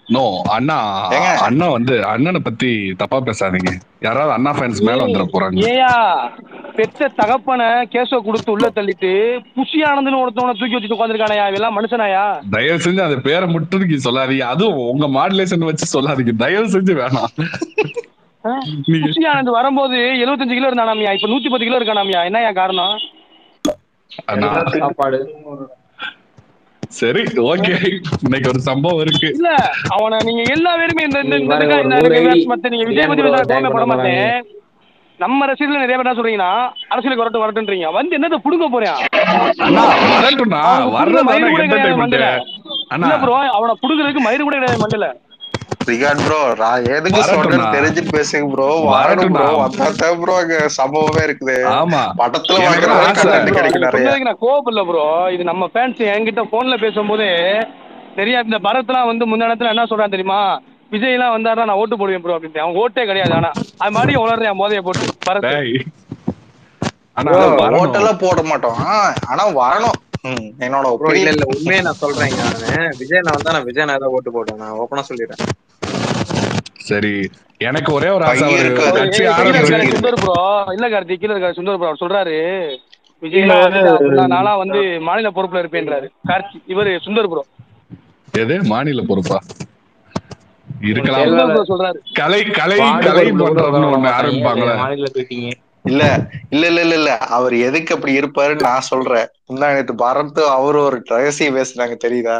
No அண்ணா, ஏங்க அண்ணா வந்து அண்ணனை பத்தி தப்பா பேசாதீங்க. யாராவது அண்ணா ஃபேன்ஸ் மேல வந்துட போறாங்க. ஏயா பெத்த தகப்பனை கேச கொடுத்து உள்ள தள்ளிட்டு புஷி ஆனந்த்னு ஒருத்தவனை தூக்கி வச்சுட்டு உட்காந்துருக்கானயா, இதெல்லாம் மனுஷனாயா? தயவு செஞ்சு அந்த பேரை மட்டும் நீங்க சொல்லாதீங்க, அதுவும் உங்க மாடுலேஷன் வச்சு சொல்லாதீங்க, தயவு செஞ்சு வேணாம். நீங்க புஷி ஆனந்த் வரும்போது 75 கிலோ இருந்தானாமியா, இப்ப 110 கிலோ இருக்கானாமியா, என்னயா காரணம்? அண்ணா சாப்பாடு. சரி ஓகே, இன்னைக்கு ஒரு சம்பவம் இருக்கு. இல்ல அவனை நீங்க எல்லா பேருமே இந்த இந்த நீங்க இந்த பாருங்க, இதுக்கா ஒரு என்ன 100 இருக்கு ஐடி மத்த நீங்க விஜய் பிரியாணி பத்தி ப்ரோ பேச டேக் கோவமே பண்ண பட போறாங்க. மாட்டேன். நம்ம ரசிகர்கள் நிறைய பேர் என்ன சொல்றீங்கன்னா அரசியலுக்கு வரட்டுன்றீங்க, வந்து என்னத்தை புடுங்க போறேன்? அண்ணா வரட்டும்ண்ணா, அவனுக்கு புடுங்க வர்றதானே மயிறு கூட கிடையாது என்டர்டைன்மெண்ட். மண்டல. அண்ணா இல்ல ப்ரோ, அவனை புடுங்கிறதுக்கு மயிறு கூட கிடையாது மண்டல. ரிகார்ட் ப்ரோ, நான் எதுக்கு வரட்டும்ண்ணா, சொல்றேன்னு தெரிஞ்சு பேசுங்க ப்ரோ. வரணும் வரட்டும்ண்ணா. ப்ரோ, வந்தாதான் ப்ரோ அங்க சம்பவமே இருக்குது. ஆமா, படத்துல எனக்கு வாங்குறதோட ஆசை. கண்டென்ட் ப்ரோ கிடைக்கும் நீங்க நிறைய. சொன்னதுக்கு நான் கோவப்படல ப்ரோ, இது நம்ம ஃபேன்ஸ் என்கிட்ட போன்ல பேசும்போதே நிறைய இந்த பரத்லாம் வந்து முன்னாடி என்ன சொல்றான் தெரியுமா, விஜய் எல்லாம் வந்தாருன்னா நான் ஓட்டு போடுவேன் ப்ரோ அப்படின்ட்டு. அவன் ஓட்டே கிடையாது, ஆனா அது மாதிரி உளறேன் மோதைய போட்டு பரத். டேய் அண்ணா இல்ல வரணும். ஓட்டெல்லாம் போட மாட்டோம், ஆனா வரணும். என்னோட ப்ரோ இல்ல ஒப்பீனியன். இல்ல உண்மையை நான் சொல்றேங்க. நானு விஜய் நான் வந்தா நான் விஜய் நான் தான் ஓட்டு போடுவேன், நான் ஓப்பனா சொல்லிடுறேன். சரி, எனக்கு ஒரே ஒரு ஆசை, பைய ஒரு இருக்காது, கட்சி கீழே பைய இருக்காரு ஆரம்பிச்சு. இருக்குது. சுந்தர் ப்ரோ, இல்ல கார்த்திக் கீழே இருக்காரு சுந்தர் ப்ரோ, அவர் சொல்றாரு விஜய்லாம் வந்துட்டா அப்படின்னா நானா வந்து மாநில பொறுப்புல இருப்பேன்றாரு. கார்த்திக் இவரு சுந்தர் ப்ரோ. எது மாநில பொறுப்பா உனக்கு இருக்கலாம். சுந்தர் ப்ரோ செயலாளர் சொல்றாரு. கலை கலை வார்டு கலை பொறுப்புல கூட உட்கார பண்றோம்னு விட ஒண்ணு மாட்டாங்க, அது ஆரம்பிப்பாங்களே. மாநில போயிட்டீங்க. இல்ல இல்ல இல்ல இல்ல இல்ல அவர் எதுக்கு அப்படி இருப்பாருன்னு நான் சொல்றேன். நேற்று பரத் அவரு ஒரு ரகசியம் பேசுனாங்க தெரியுதா?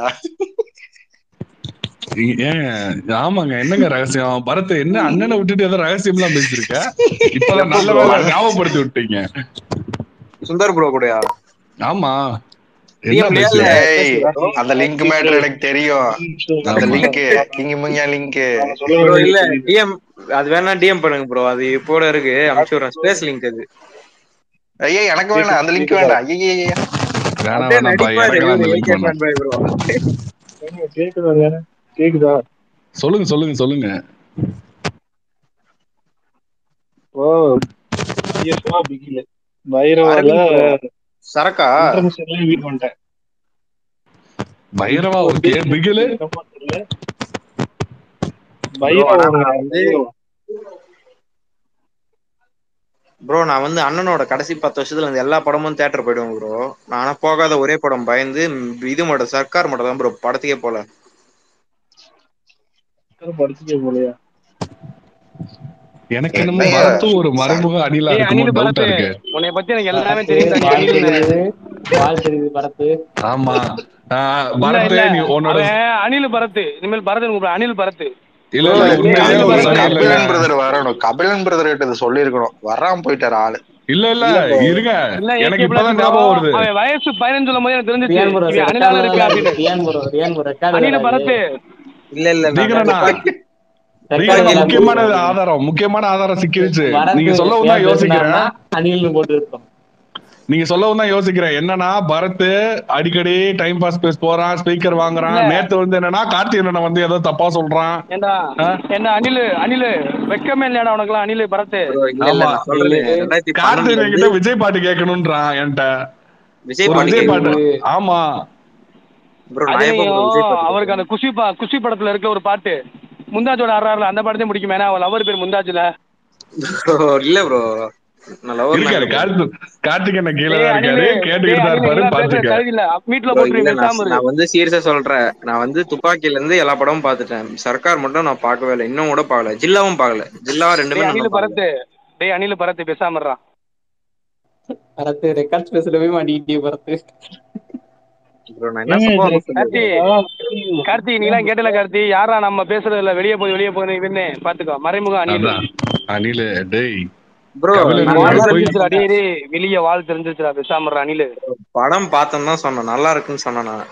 ஏன் ஆமாங்க, என்னங்க ரகசியம்? பரத் என்ன அண்ணனை விட்டுட்டு ஏதோ ரகசியம் எல்லாம் பேசிருக்க? இப்பதான் எப்போ நல்ல ப்ரோ? வேலை ஞாபகப்படுத்தி விட்டீங்க. சுந்தர் ப்ரோ கூடயா? ஆமா, என்ன டிஎம்லயா இல்ல பேசுறீங்க? ஏய், பேசுறீங்களா ப்ரோ? அந்த லிங்க் மேட்டர் எனக்கு தெரியும். அந்த ஆமா, லிங்க் கிங்க முங்கியா லிங்க். ப்ரோ இல்ல டிஎம், அது வேணா டிஎம் பண்ணுங்க ப்ரோ, அது இப்போ இருக்கு, அனுப்பிச்சு விடுறேன் ஸ்பேஸ் லிங்க். அது ஐயா எனக்கு வேண்டாம், அந்த லிங்க் வேண்டாம். ஐயா வேணாம் அப்படியே வேணாம்ப்பா, நடிப்பாரு எனக்கெல்லாம் இவரு அந்த லிங்க் ஏகே வேணாம். Fan boy bro. கேக்குதா? சொல்லுங்க சொல்லுங்க சொல்லுங்க. ஓ பிகில பைரவால அரவிந்த் ப்ரோ சரக்கா இன்டர்நேஷனல் வீட் பண்ணிட்டேன். பைரவா இப்போ ஓகே, பிகிலு என்னமோ தெரியல. ப்ரோ. ஆனா பைரவா நான் வந்து ப்ரோ நான் வந்து அண்ணனோட கடைசி 10 வருஷத்துல இருந்து எல்லா படமும் தியேட்டர் போயிடுவேன் ப்ரோ. நானா போகாத ஒரே படம் பயந்து இது மட்டும் சர்க்கார் மட்டும் தான் ப்ரோ படத்துக்கே போல. படிச்சுட்டே போலையா? எனக்கு என்னமோ என்னையா பரத்தும் ஒரு மறைமுக அணிலா ஏய் இருக்குமோ அனில் டவுட்டா பரத், இருக்கு. உன்னை பத்தி எனக்கு எல்லாமே பரத்து தெரியும் நீ பால் அனில்னு. தெரியுது, பால் தெரியுது பரத்து. ஆமா, இல்ல பரத் இல்ல நீ உன்னோட அவன் அனில் பரத், இனிமேல் பரத் கூப்பிடு, அனில் பரத். இல்ல ப்ரோ இல்ல இல்ல இல்ல, உண்மையிலேயே அனில் அவர் நீங்க பரத் சரியில்லைங்க. கபிலன் பிரதர் வரணும். கபிலன் பிரதர் கிட்ட இதை சொல்லியிருக்கணும், வராம போயிட்டாரு ஆளு. இல்ல இல்ல இல்ல ப்ரோ. இருங்க, இல்ல எனக்கு ஏகே பிளாஸ் இப்பதான் ப்ரோ, ஞாபகம் வருது. அவன் வயசு 15 சொல்லும் போது எனக்கு தெரிஞ்சிச்சு ரியான் ப்ரோ இவன் அனிலால ரெக்கார்டு இருப்பேன் அப்படின்னு. ரியான் ப்ரோ ரெக்கார்டு அனில் இது. பரத். இல்ல இல்ல நான் தீகரண்ணா, துப்பாக்கி ரெக்கார்டு தீகரண்ணா, முக்கியமான காப்பி. ஆதாரம், முக்கியமான ஆதாரம் சிக்கிருச்சு. நீங்க பரத்து சொல்லவும் தான் ஏன் யோசிக்கிறேன். பேசினாருன்னா அணில்னு போட்டு இருக்கோம். நீங்க சொல்லவும் தான் யோசிக்கிறேன். என்னன்னா பரத் அடிக்கடி டைம் பாஸ் பேஸ் போறான், ஸ்பீக்கர் வாங்குறான். இல்ல நேத்து வந்து என்னன்னா கார்த்திகேயனை வந்து ஏதோ தப்பா சொல்றான். ஏண்டா என்ன அனில் அனில் வெக்கமே இல்லையாடா உனக்குலாம் அனில் பரத்? ப்ரோ. இல்ல இல்ல ஆமா, நான் சொல்றேன், அணிலு 2012 கார்த்திகேயன் இருந்து கிட்ட விஜய் பாட்டு கேட்கணும்ன்றான் என்கிட்ட. விஜய் ஒரு பாட்டு விஜய் பாட்டு. கேட்கணுமா? தெரியுது. ஆமா, ப்ரோ நான் எப்போ ப்ரோ அதுலயும் விஜய் பாட்டு அவருக்கு கேட்டேன்? அந்த குஷி படத்துல இருக்க ஒரு பாட்டு முந்தாஜோட ஆடுறாருல, அந்த பாட்டத்தையும் முடிக்கும். ஏன்னா அவள் அவர் பேர் முந்தாஜ்ல. ப்ரோ இல்ல ப்ரோ, நான் லவர்லாம் இருக்காரு இல்ல ப்ரோ. கார்த்திகேயன் கீழே டேய் தான் அனில், இருக்காரு, கேட்டுக்கிட்டு தான் இருப்பாரு, நீலாம் பேசுற பாத்துக்க. தகுதி இல்ல, மீட்ல ப்ரோ இல்ல போட்டுருவேன் பேசாம இரு. நான் வந்து சீரியஸா சொல்றேன், நான் வந்து துப்பாக்கில இருந்து எல்லா படமும் பார்த்துட்டேன். சர்க்கார் மட்டும் நான் பார்க்கவே இல்லை, இன்னும் கூட பார்க்கல. ஜில்லாவும் பார்க்கல, ஜில்லா ரெண்டுமே டேய் நான் அனில் இன்னும் பார்க்கல. பரத், டேய் அனில் பரத் பேசாம இருறான். பரத்து ரெக்கார்ட் ஸ்பேஸ்ல போய் மாட்டிக்கிட்டே பரத்து. ப்ரோ நான் என்ன சம்பவம் கார்த்தி, சொல்றது? கார்த்தி நீலாம் கேட்டல கார்த்தி, யாரா நம்ம பேசுறதுல வெளியே போய் இவன்னு பாத்துக்கோ, மறைமுக அணில். அதான் அனிலு, டேய் ப்ரோ வெளிய கபிலன் நான் கிட்ட வாழ் நல்லா போய். தெரிஞ்சிருச்சுடா, இருக்குன்னு டேய் டேய் வெளிய வாழ் தெரிஞ்சிருச்சுடா, பேசாம இருடா அனில். படம் பார்த்தேன்னு தான் சொன்னேன், நல்லா இருக்குன்னு சொன்னேன் நான்.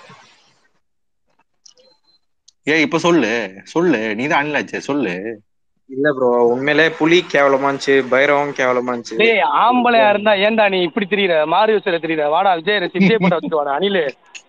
ஏய் இப்ப சொல்லு, சொல்லு, நீதான் அணிலாச்சே, சொல்லு. இல்ல ப்ரோ உண்மையிலே புலி கேவலமா இருந்துச்சு, பைரவம் கேவலமா இருந்துச்சு. டேய் ஆம்பளையா இருந்தா ஏன்டா நீ இப்படி திரியிற, மாறி வச்சுல திரியிற? வாடா விஜய் போட்டா வச்சுட்டு வாடா அனில்.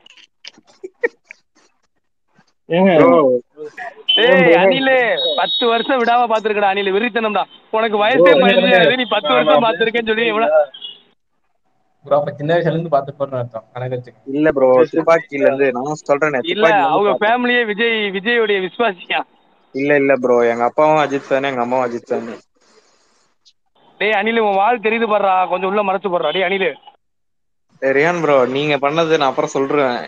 ப்ரோ டேய் அனில் 10 வருஷம் விடாம பாத்துருக்கடா அனில், வெறித்தனம்டா. உனக்கு ப்ரோ வயசே 15 ஆகுது, நீ 10 வருஷம் பாத்துருக்கேன்னு சொல்லி எவ்வளவு ப்ரோ அப்ப சின்ன வயசுல இருந்து பாத்து போறேன்னு அர்த்தம் கணக்கு வச்சுக்க. இல்ல ப்ரோ, சரி, சரி. துப்பாக்கில இருந்து நான் சொல்றேனே, இல்ல துப்பாக்கில இருந்து அவங்க பார்த்தேன். ஃபேமிலியே விஜயோடைய விசுவாசியா. இல்ல ப்ரோ, எங்க அப்பாவும் அஜித் ஃபேன், எங்க அம்மாவும் அஜித் ஃபேன். டேய் அனில் உன் வாழ் தெரியுது பாடுறா, கொஞ்சம் உள்ள மறைச்சு போடுறா. டேய் அனில் ரியான் ப்ரோ, நீங்க பண்ணது நான் அப்புறம் சொல்றேன்.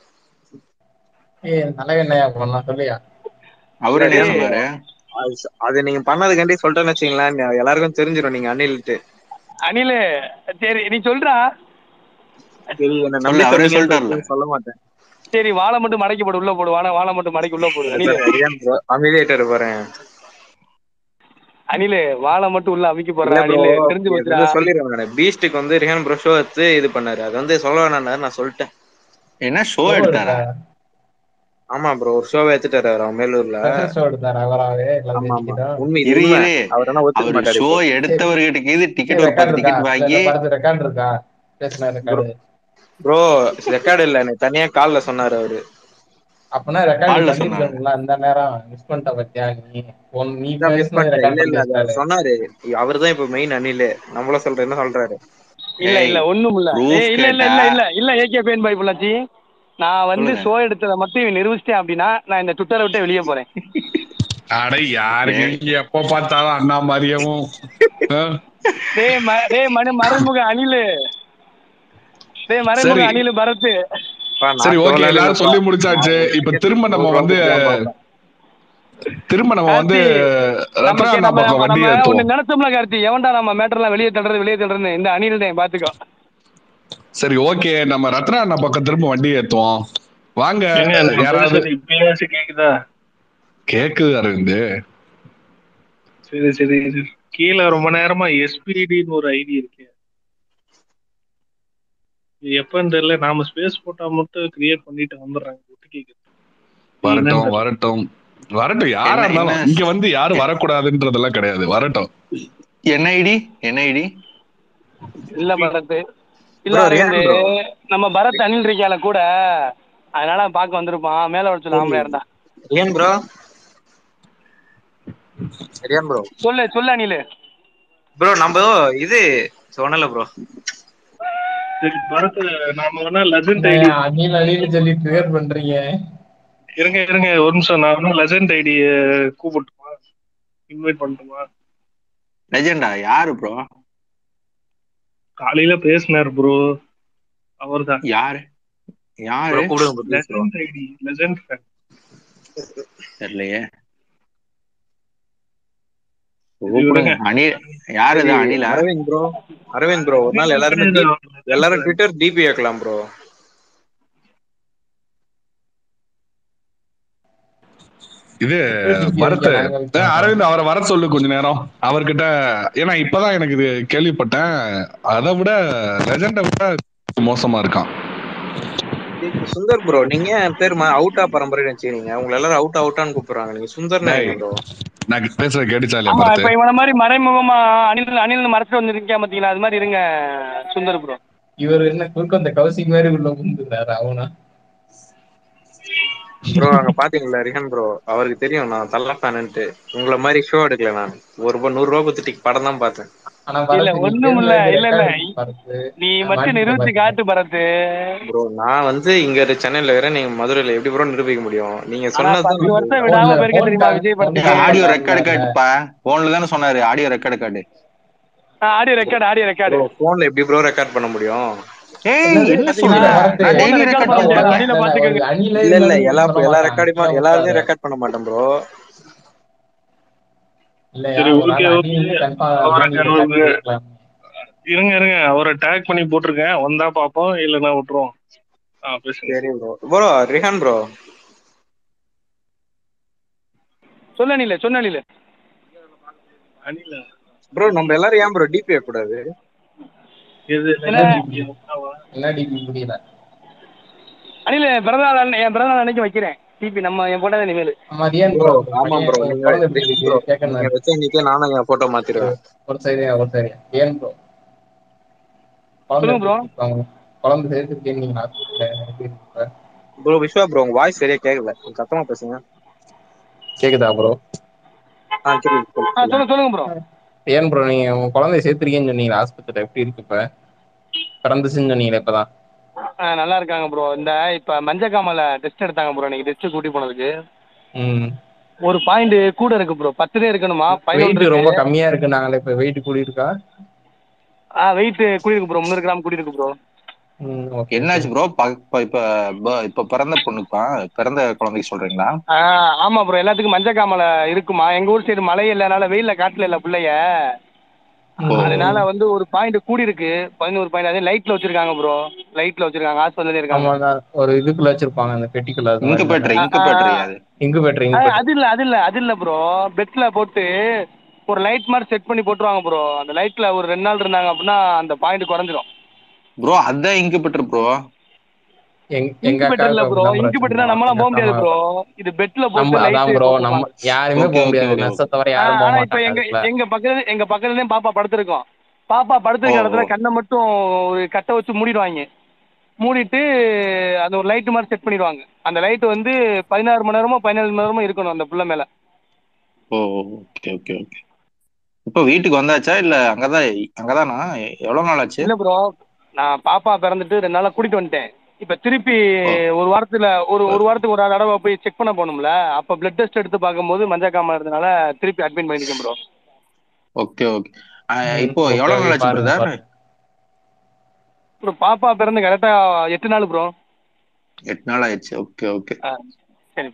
நல்ல என்னையா பண்ணலாம் சொல்லியா? அவரு இல்ல என்ன ரியான் டேய் ப்ரோ, சொன்னாரு? அது நீங்க பண்ணதுக்காண்டி சொல்லிட்டேன்னு வச்சுங்களேன், எல்லாருக்கும் தெரிஞ்சிடும் நீங்க அண்ணில்ட்டு. அனில் சரி நீ சொல்றா. சரி, என்ன சொல்லு, நம்பி அவரே சொல்லிட்டார்ல. சொன்னீங்கன்னு சொல்ல மாட்டேன். சரி வாழை மட்டும் மடக்கி போடு, உள்ள போடு. வாழை மட்டும் மடக்கி உள்ள போடு அனில். ரியான் ப்ரோ அமைதியாயிட்டாரு பாருங்க. அனில் வாழை மட்டும் உள்ள அமுக்கி இல்ல போடுறா ப்ரோ, அனில், தெரிஞ்சு இது போச்சுடா. வந்து சொல்லிடுறேன் நானு. பீஸ்டுக்கு வந்து ரிஹான் ப்ரோ ஷோ எடுத்து இது பண்ணாரு, அது வந்து சொல்ல வேணாம்னாரு, நான் சொல்லிட்டேன். என்ன ஷோ ஷோ எடுத்தாரா? எடுத்தாரா? ஆமா ப்ரோ, ஒரு ஷோவை எடுத்துட்டாரு அவர், அவன் மேலூர்ல. ஸ்பெஷல் ஷோ எடுத்தாரா அவராவே ஆமா எல்லாத்தையும் ஆமா, டிக்கெட்டும்? உண்மை, இது இரு உண்மை. இரு அவர் ஆனா ஒத்துக்க அவரு மாட்டாரு ஷோ இப்போ. சரி எடுத்தவர்கிட்ட இது டிக்கெட் சரி, ஒரு ரெக்கார்டு 10 இருக்கா? டிக்கெட் இல்ல வாங்கி. இந்த படத்து ரெக்கார்டு இருக்கா? பேசின ப்ரோ ரெக்கார்டு? ப்ரோ ரெக்கார்டு இல்ல, எனக்கு தனியா கால்ல சொன்னாரு அவரு. அப்பனா ரெக்கார்டு நீ கால்ல சொன்னாரு. பண்ணிருக்கணும்ல அந்த நேரம். மிஸ் பண்ணிட்ட பத்தியா நீ? நீ இதான் மிஸ் பேசுனது பண்ணிட்டேன். ரெக்கார்ட் இல்ல பண்ணி இல்ல, அது அவர் வச்சிட்டாரு. சொன்னாரு. அவர்தான் இப்ப மெயின் அணிலு. நம்மள சொல்ற என்ன சொல்றாரு. இல்ல இல்ல ஏய், ஒண்ணும் இல்ல. ப்ரூஃப் இல்ல இல்ல கேட்டா இல்ல இல்ல இல்ல ஏகே பேன் பாய் பொள்ளாச்சி, நான் வந்து சொல்லுங்க. ஷோ எடுத்ததை மட்டும் இவன் நிரூபிச்சிட்டேன் அப்படின்னா நான் இந்த ட்விட்டரை விட்டு வெளியே போறேன். அட யாருங்க ஏய், இங்க எப்ப பார்த்தாலும் அண்ணா மாதிரியவும் டேய் மறைமுக அணிலு, டேய் மறைமுக சரி அணிலு பரத். சரி நான் ஓகே, ஷோலாம் எல்லாரும் இல்லப்பா. சொல்லி நான் முடிச்சாச்சு. ஒரு இப்ப டிக்கெட் திரும்ப நம்ம 100 ரூபா வந்து கொடுத்து தான் பார்ப்பேன். திரும்ப கார்த்தி ரத்னா நமக்கு அண்ணா நம்ம பக்கம் நம்ம வண்டி நம்ம ஏத்துவோம். ஒண்ணு நினைச்சோம்ல கார்த்தி, எவன்டா நம்ம மேட்டர்லாம் வெளியே தள்ளுறது இந்த அணில் தான் பாத்துக்கோ. சரி ஓகே, நம்ம ரத்னா அண்ணா பக்கம் திரும்ப வண்டி ஏத்துவோம். வாங்க ஏங்க நான் யாராவது. பேசுறது இப்பயாச்சும் கேக்குதா? கேக்குது அரவிந்த். சரி சரி சரி. கீழே ரொம்ப நேரமா எஸ்பிடின்னு ஒரு ஐடி இருக்கு. இது எப்பன்னு தெரியல, நாம ஸ்பேஸ் போட்டா மட்டும் கிரியேட் பண்ணிட்டு வந்துடுறாங்க, ஒட்டு கேக்குது. இது என்னன்னு வரட்டும் தெரியல. வரட்டும் வரட்டும், யாரா என்ன என்ன இருந்தாலும் இங்க வந்து யாரும் வரக்கூடாதுன்றதெல்லாம் கிடையாது, வரட்டும். என்ன ஐடி? என்ன ஐடி? இல்ல எஸ்பி. பரத், இல்ல ப்ரோ அரவிந்த், ரியான் ப்ரோ. நம்ம பரத் அணில் இருக்கால கூட, அதனால பார்க்க வந்திருப்பான். மேல வர சொல்லு சரி ஆம்பளையா இருந்தா. Ryan bro, Ryan bro. சொல்லு அணிலு. ப்ரோ நம்ம இது சொன்னல ப்ரோ. சரி பரத், நாம வேணா லெஜண்ட் ஐடி. என்னய்யா அணில் அணில்னு சொல்லி ட்ரிகர் பண்றீங்க? இருங்க இருங்க ஒரு நிமிஷம், நான் வேணா லெஜண்ட் ஐடிய கூப்பிட்டுமா, இன்வைட் பண்ணட்டுமா? லெஜெண்டா யாரு ப்ரோ? காலையில பேசினார் ப்ரோ, அவர்தான். யாரு ப்ரோ யாரு? கூப்பிடுங்க bro please bro. Legend ID, legend fan. தெரியலையே. சரி கூப்பிடுங்க. விடுங்க. அணில் யாரு? சரி இது அணிலா? அரவிந்த் ப்ரோ. அரவிந்த் ப்ரோ, ஒரு நாள் அணில் எல்லாருமே கிடையாது, அவர் லெஜண்ட் எல்லாரும் ஃபேன். ட்விட்டர் டிபி வைக்கலாம் ப்ரோ. இது ட்விட்டர் டிபி பரத், வைக்க நாங்க வைக்க மாட்டோம். அரவிந்த் அவரை வர சொல்லு கொஞ்ச நேரம் அவர்கிட்ட. ஏன்னா இப்பதான் எனக்கு இது கேள்விப்பட்டேன். அதை விட லெஜெண்டை விட மோசமா இருக்கான். சுந்தர் ப்ரோ, நீங்க என் பேர் அவுட்டா பரம்பரைன்னு வச்சுக்கிறீங்க. உங்களை எல்லாரும் அவுட்டான்னு கூப்பிடுறாங்க. நீங்க சுந்தர்னு டேய், வைங்க ப்ரோ. நான் பேசுற கேட்டுச்சா இல்லையா ஆமா பரத்? இப்ப இவன மாதிரி மறைமுகமா அணில் மறைச்சிட்டு வந்துருக்கா பாத்தீங்களா, அது மாதிரி இருங்க சுந்தர் ப்ரோ. இவர் என்ன குறுக்க அந்த கௌசிக் மாதிரி உள்ள புகுந்துட்டாரு அவனா? ப்ரோ அங்க பாத்தீங்களா ரிஹன் ப்ரோ, அவருக்கு தெரியும் நான் தள்ள ஃபேனுன்ட்டு. உங்களை மாதிரி ஷோ எடுக்கல நான். ஒரு 100 ரூபா கொடுத்துட்டு படம் தான் பார்த்தேன். ஆனா இல்ல பரத் நீ ஒண்ணும் பேசுனதுக்கு இல்ல ரெக்கார்டு இருக்கு பரத். நீ மட்டும் மாட்டிக்கிட்ட நிரூபிச்சு பாத்தீங்க. காட்டு பரத். ப்ரோ நான் வந்து இங்க சென்னையில இருக்கிறேன், நீங்க மதுரையில, எப்படி ப்ரோ நிரூபிக்க முடியும்? நீங்க ஆனா சொன்னதுதான் 10 நான் வருஷம் சொல்றேன். விடாம போயிருக்க போன் தெரியுமா விஜய் போன் படத்துக்கு. கால் ஆடியோ ரெக்கார்டு பண்ணாருல. காட்டுப்பா. போன்ல தானே சொன்னாரு, audio record. Audio record. Bro போன்ல எப்படி ப்ரோ ரெக்கார்ட் பண்ண முடியும்? ஏய், என்னது? என்ன பாத்தீங்களா, சொல்ற? இல்ல பரத். நான் போன்ல டெய்லி ரெக்கார்ட் ரெக்கார்ட் பண்ண அவன் முடியாது, பண்ணுவேன். அணில இல்ல இல்ல ஒரு பாத்துக்கோங்க. அணிலே இல்ல இல்ல, இருந்தாலும் இப்படி சொல்ல எல்லா மாட்டான். ரெக்கார்டுமே நீயே விட்டுறாத. எல்லாத்தையும் ரெக்கார்ட் பண்ண மாட்டேன் ப்ரோ. இல்லையா சரி ஒரு ஓகே ஆள் ஓகே. அணில்னு கன்ஃபார்ம் அப்படின்னா நீ அவருக்கு ரெக்கார்ட் அவருக்கு பண்ணிருக்கலாம். இருங்க இருங்க, அவரை டேக் பண்ணி போட்டிருக்கேன், வந்தா பாப்போம், இல்லைன்னா விட்டுருவோம். பேசுங்க. சரி ப்ரோ. Bro Rihan bro. சொன்ன அணில அணில ப்ரோ நம்ம எல்லாரும் ஏன் ப்ரோ டிபி வைக்க கூடாது? எது என்ன என்ன லெஜண்ட் டிபி? என்ன டிபி புரியல? அணில என் பிறந்தநாள் அன்னைக்கு வைக்கிறேன் டிபி, நம்ம என் போட்டோ இனிமேல். ஆமா அது ஏன் ப்ரோ ப்ரோ உங்க ஆமா பையன் ப்ரோ, உங்க நீங்க குழந்தை எப்படி ரிஹான் இருக்கு ப்ரோ, கேட்கணும் நீங்க நான். வச்ச இன்னைக்கே நானும் என் போட்டோ மாத்திருவேன். ஒரு சைடு ஒரு சைடு ஏன் ப்ரோ குழந்தை சொல்லுங்க எப்படி ப்ரோ. இருக்கு இப்ப? அவங்க குழந்தை சேர்த்துருக்கேன் நீங்க ஹாஸ்பிட்டல்ல எப்படி இருக்கு இப்ப? ப்ரோ விஸ்வா ப்ரோ, உங்க வாய்ஸ் சரியா கேட்கல, கொஞ்சம் சத்தமா பேசுங்க. கேக்குதா ப்ரோ? கேக்குது, சொல்லுங்க. சொல்லுங்க ப்ரோ. ஏன் ப்ரோ நீங்க உங்க குழந்தைய சேர்த்திருக்கேன்னு சொன்னீங்க ஹாஸ்பிட்டல் எப்படி இருக்கு இப்ப? பிறந்துச்சுன்னு சொன்னீங்களே இப்பதான். நல்லா இருக்காங்க ப்ரோ. இந்த இப்ப மஞ்சக்காமல டெஸ்ட் எடுத்தாங்க ப்ரோ. இன்னைக்கு டெஸ்ட் கூட்டி போனதுக்கு ம். ஒரு பாயிண்ட் கூட இருக்கு ப்ரோ. 10 இருக்கணுமா, 11 வெயிட் இருக்கு. ரொம்ப கம்மியா இருக்கு நாங்களே. இப்ப வெயிட் கூடி இருக்கா? வெயிட் கூடியிருக்கு ப்ரோ. 300 கிராம் கூடியிருக்கு ப்ரோ. ஓகே. என்னாச்சு ப்ரோ? இப்ப பிறந்த பொண்ணுக்கா, பிறந்த குழந்தைக்கு சொல்றீங்களா? ஆமா ப்ரோ. எல்லாத்துக்கும் மஞ்சக்காமல இருக்குமா. எங்க ஊர் சைடு மழை இல்லனால வெயில்ல காட்டுல இல்ல பிள்ளைய, ஓ அதனால வந்து ஒரு பாயிண்ட் கூடி இருக்கு. 11 பாயிண்ட். அதே லைட்ல வச்சிருக்காங்க ப்ரோ. லைட்ல வச்சிருக்காங்க. ஹாஸ்பிட்டல்ல இருக்காங்க. ஆமாங்க. ஒரு இதுக்குள்ள வச்சிருப்பாங்க, அந்த பெட்டிக்குள்ள. அது மாதிரி தானே? இன்குபேட்டர் அது. இங்குபேட்டர். அது இல்ல ப்ரோ. பெட்ல போட்டு ஒரு லைட் மாதிரி செட் பண்ணி போட்டுருவாங்க ப்ரோ. அந்த லைட்ல ஒரு 2 நாள் இருந்தாங்க அப்படின்னா அந்த பாயிண்ட் குறைஞ்சிரும் ப்ரோ. அதான் இன்குபேட்டர் ப்ரோ. எங்க அக்கா இன்குபேட்டர்ல இப்ப ப்ரோ. அப்படிதான் ப்ரோ இன்குபேட்டர்னா வச்சிருந்தோம். நம்மளாம் எங்க போக அக்கா முடியாது அம்மா ப்ரோ. இது பெட்ல போட்டு நம்ம லைட் அதான் ப்ரோ, நம்ம போட்டிருப்பாங்க. யாருமே ஓகே போக ஓகே முடியாது. Okay okay. நெச தவிர யாரும் போக ஆனா இப்ப மாட்டாங்க எங்க அதுக்குள்ள. எங்க பக்கத்துலயும் பாப்பா படுத்திருக்கோம். பாப்பா ஓ படுத்திருக்க ஓ இடத்துல கண்ணை மட்டும் ஒரு கட்டை வச்சு மூடிடுவாங்க. மூடிட்டு அந்த ஒரு லைட் மாதிரி செட் பண்ணிடுவாங்க. அந்த லைட் வந்து 16 மணி நேரமோ 17 மணி நேரமோ இருக்கணும் அந்த புள்ள மேல. Oh okay okay okay. இப்ப வீட்டுக்கு வந்தாச்சா இல்ல அங்கதானா? எவ்வளவு நாள் ஆச்சு? இல்ல ப்ரோ, நான் பாப்பா பிறந்துட்டு 2 நாளா கூட்டிட்டு வந்துட்டேன். இப்ப திருப்பி ஓ ஒரு வாரத்துல ஒரு வாரத்துக்கு ஒரு தடவை போய் செக் பண்ண போகணும்ல. அப்ப பிளட் டெஸ்ட் எடுத்து பார்க்கும்போது மஞ்சக்காம இருந்தனால திருப்பி அட்மிட் பண்ணிருக்கேன் ப்ரோ. Okay okay. இப்போ ஓகே எவ்வளவு ஓகே. நாள் ஆச்சு பாருங்க பிரதர்? பாருங்க. ப்ரோ பாப்பா பிறந்து கரெக்டா 8 நாள் ப்ரோ. 8 நாள் ஆயிடுச்சு. Okay okay. சரி.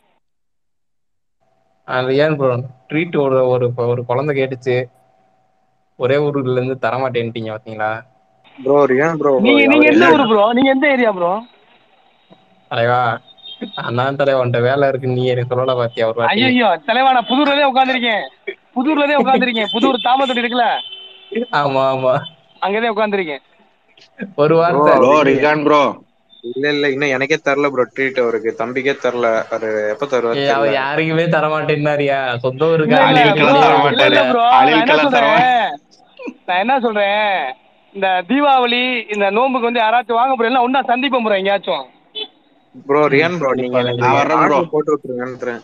அது ஏன் ப்ரோ ட்ரீட் ஒரு ஒரு ஒரு குழந்தை கேட்டுச்சு, ஒரே ஊர்ல இருந்து தரமாட்டேன்ட்டீங்க பாத்தீங்களா? ப்ரோ ரியான் ப்ரோ, நீங்க அவர் எந்த இல்ல ஊரு ப்ரோ? நீங்க எந்த ஏரியா ப்ரோ? தலைவா, அண்ணான் தலைவா, உன்ட்ட வேலை இருக்கு, நீ எனக்கு சொல்லல பாத்தியா ஒரு வாட்டி? ஐயோ தலைவா, நான் புதூர்லதே உட்காந்துருக்கேன். புதூர் தாமத்தொட்டி இருக்குல்ல, ஆமா ஆமா. அங்கதான் உட்காந்துருக்கேன். ஒரு ப்ரோ வார்த்தை. ப்ரோ அவர் இன்னும் ரிகான் ப்ரோ. இல்ல இன்னும் எனக்கே தரல ப்ரோ ட்ரீட். அவருக்கு தம்பிக்கே தரல. அவரு எப்ப தருவாரு அவர் தெரியல. யாருக்குமே தரமாட்டேன்னாரியா? சொந்த இல்ல இல்ல ஊருக்காரங்களுக்கு ப்ரோ, அணிலுக்கெல்லாம் இல்லையே தர இல்ல மாட்டாரு. விருப்பம். ப்ரோ, அணிலுக்கெல்லாம் தர நான் என்ன சொல்றேன், இந்த தீபாவளி இந்த நோம்புக்கு வந்து யாராச்சும் வாங்க ப்ரோ, எல்லாம் ஒண்ணா சந்திப்போம் ப்ரோ எங்கேயாச்சும். ப்ரோ ரியான் ப்ரோ, நீங்க கண்டிப்பா எனக்கு நான் கண்டிப்பா. வர்றேன் ப்ரோ. ஆர்டர் போட்டு விட்டுருங்கன்றேன்.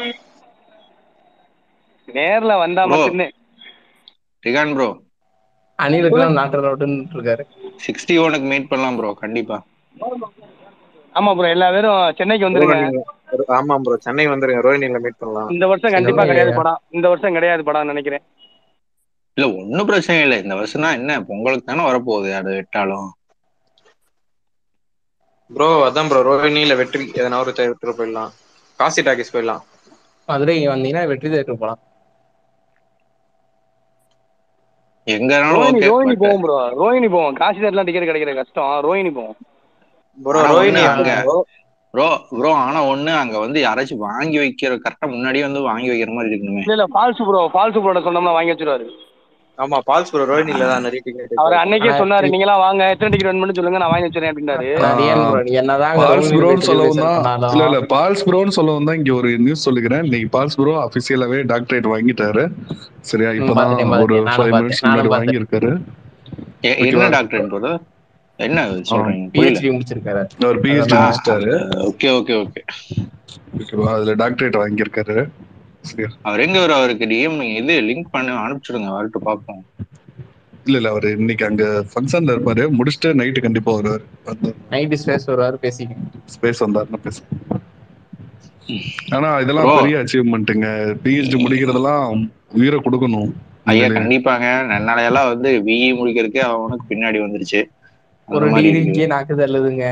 நேர்ல வந்தா ப்ரோ மட்டும்தான். ரிகான் ப்ரோ, அணிலுக்கெல்லாம் நாட்டு ரோட்டுன்னு இருக்காரு. 61க்கு மீட் பண்ணலாம் ப்ரோ கண்டிப்பா. ஆமா ப்ரோ, எல்லா பேரும் சென்னைக்கு ப்ரோ வந்துருங்க. நீங்க ஆமா ப்ரோ, சென்னை வந்துருங்க. ரோஹினில மீட் பண்ணலாம். இந்த வருஷம் கண்டிப்பா சென்னை. கிடையாது படம். இந்த வருஷம் கிடையாது படம் நினைக்கிறேன். இல்ல ஒன்னும் பிரச்சனை இல்லை. இந்த வருஷம் தான் என்ன, பொங்கலுக்கு தானே வரப்போகுது அது விட்டாலும். ப்ரோ அதான் ப்ரோ, ரோஹினில வெற்றி எதனா ஒரு தேட்டர் போயிடலாம். காசி டாக்கிஸ் போயிடலாம். மதுரை வந்தீங்கன்னா வெற்றி தேட்டர் போலாம். எங்கனாலும் ரோஹினி ஓகே. ரோஹினி பட் போவோம் ப்ரோ. ரோஹினி போவோம். காசி தேட்டர்லாம் டிக்கெட் கிடைக்கிற கஷ்டம். ரோஹினி போவோம். ப்ரோ ஆனா ஒண்ணு ரோஹினி அங்க எப்படி ப்ரோ? ப்ரோ ப்ரோ ஆனா ஒண்ணு அங்க வந்து யாராச்சும் வாங்கி வைக்கிற கரெக்டா முன்னாடியே வந்து வாங்கி வைக்கிற மாதிரி இருக்கணுமே. இல்ல ஃபால்ஸ் ப்ரோட சொன்னோம்னா வாங்கி வச்சிருவாரு. ஆமா பால்ஸ் ப்ரோ, ரோஹினில தான் நிறைய டிக்கெட் இப்போ அவர் இருக்கும். அன்னைக்கே ஆனா சொன்னாரு, நீங்களாம் வாங்க, எத்தனை டிக்கெட் வேணும்னு சொல்லுங்க, நான் வாங்கி வச்சிருக்கேன் அப்படின்னாரு. ஆனா ரியன் ப்ரோ, நீ என்னதான் அங்க பால்ஸ் ரோஹினில போய் ப்ரோன்னு சொல்லவும் செலிப்ரேஷன் தான், இல்ல பண்ணாலும் இல்ல பால்ஸ் ப்ரோன்னு சொல்லவும் தான் இங்க ஒரு நியூஸ் சொல்லிக்கிறேன். இன்னைக்கு பால்ஸ் ப்ரோ அபிஷியலாவே டாக்டரேட் வாங்கிட்டாரு. சரியா? இப்பதான் ஒரு நானும் 5 பார்த்தேன் மினிட்ஸ் முன்னாடி நானும் பார்த்தேன். எ- வாங்கியிருக்காரு. என்ன ஓகேவா? Doctor bro? என்ன சொல்றீங்க புரியல. பிஹெச்டி முடிச்சிருக்காரு. அவர் பிஹெச்டி அதானே? முடிச்சிட்டாரு. Okay okay okay. ஓகேவா? அதுல டாக்டரேட் வாங்கியிருக்காரு. சரியா? அவர் எங்க வரும்? அவருக்கு டிஎம் இது லிங்க் பண்ணி அனுப்பிச்சுடுங்க, வரட்டு பார்ப்போம். இல்ல இல்ல, அவரு இன்னைக்கு அங்க ஃபங்க்ஷன்ல இருப்பாரு. முடிச்சுட்டு நைட்டு கண்டிப்பா வருவாரு. நைட்டு ஸ்பேஸ் வருவாரு, பேசிக்கணும். ஸ்பேஸ் வந்தாருன்னா பேச. ஆனா இதெல்லாம் ப்ரோ பெரிய அச்சீவ்மெண்ட்டுங்க. பிஹெச்டி முடிக்கிறதெல்லாம் உயிரை கொடுக்கணும் ஐயா உண்மையிலே. கண்டிப்பாங்க. நன்னாலையெல்லாம் வந்து பிஇ முடிக்கிறதுக்கே அவனுக்கு பின்னாடி வந்துருச்சு. அந்த ஒரு மாதிரி இருக்குது. டிகிரிக்கே நாக்கு தள்ளுதுங்க.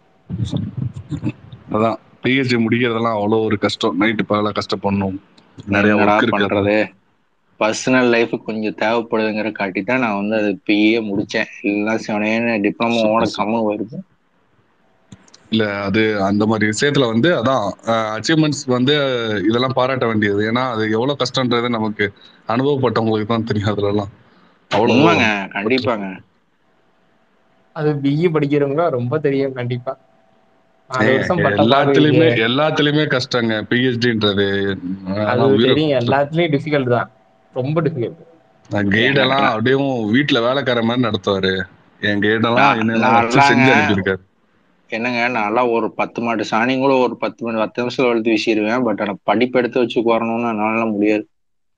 அதான் பிஹெச்டி முடிக்கிறதெல்லாம் அவ்வளோ ஒரு கஷ்டம். நைட்டு பகலா கஷ்டப்படணும். நிறைய என்னடா ஒர்க் இருக்கு அதுல. பண்றது, பர்சனல் லைஃப் கொஞ்சம் தேவைப்படுதுங்கிற காட்டி தான் நான் வந்து அது பிஏ முடிச்சேன். இல்லைன்னா சிவனேன்னு டிப்ளமோவோட கம்மன் வருது. இல்ல அது அந்த மாதிரி விஷயத்துல வந்து அதான் அச்சீவ்மெண்ட்ஸ் வந்து இதெல்லாம் பாராட்ட வேண்டியது. ஏன்னா அது எவ்வளவு கஷ்டன்றது நமக்கு அனுபவப்பட்டவங்களுக்கு தான் தெரியும். அதுல எல்லாம் அவ்வளவு உண்மைங்க, கண்டிப்பாங்க. அது பிஇ படிக்கிறவங்க ரொம்ப தெரியும் கண்டிப்பா. 4 வருஷம் பட்ட பாடு எல்லாத்துலயுமே இருக்கே. எல்லாத்துலயுமே கஷ்டங்க பிஹெச்டின்றது. அது உயிரை தெரியும், எல்லாத்துலயும் டிஃபிகல்ட் தான், ரொம்ப டிஃபிகல்ட். கைடெல்லாம் ஏங்க அப்படியும் வீட்டுல வேலைக்கார மாதிரி நடத்துவாரு. என் கைடெல்லாம் நான் என்னெல்லாம் வச்சு நான்லாங்க செஞ்சு அனுப்பியிருக்காரு. என்னங்க, நான்லாம் ஒரு 10 மாட்டு சாணி கூட ஒரு 10 நிமிஷம் வளர்த்து வீசிடுவேன். பட் ஆனா படிப்பு எடுத்து வச்சு வரணும்னு என்னால முடியாது.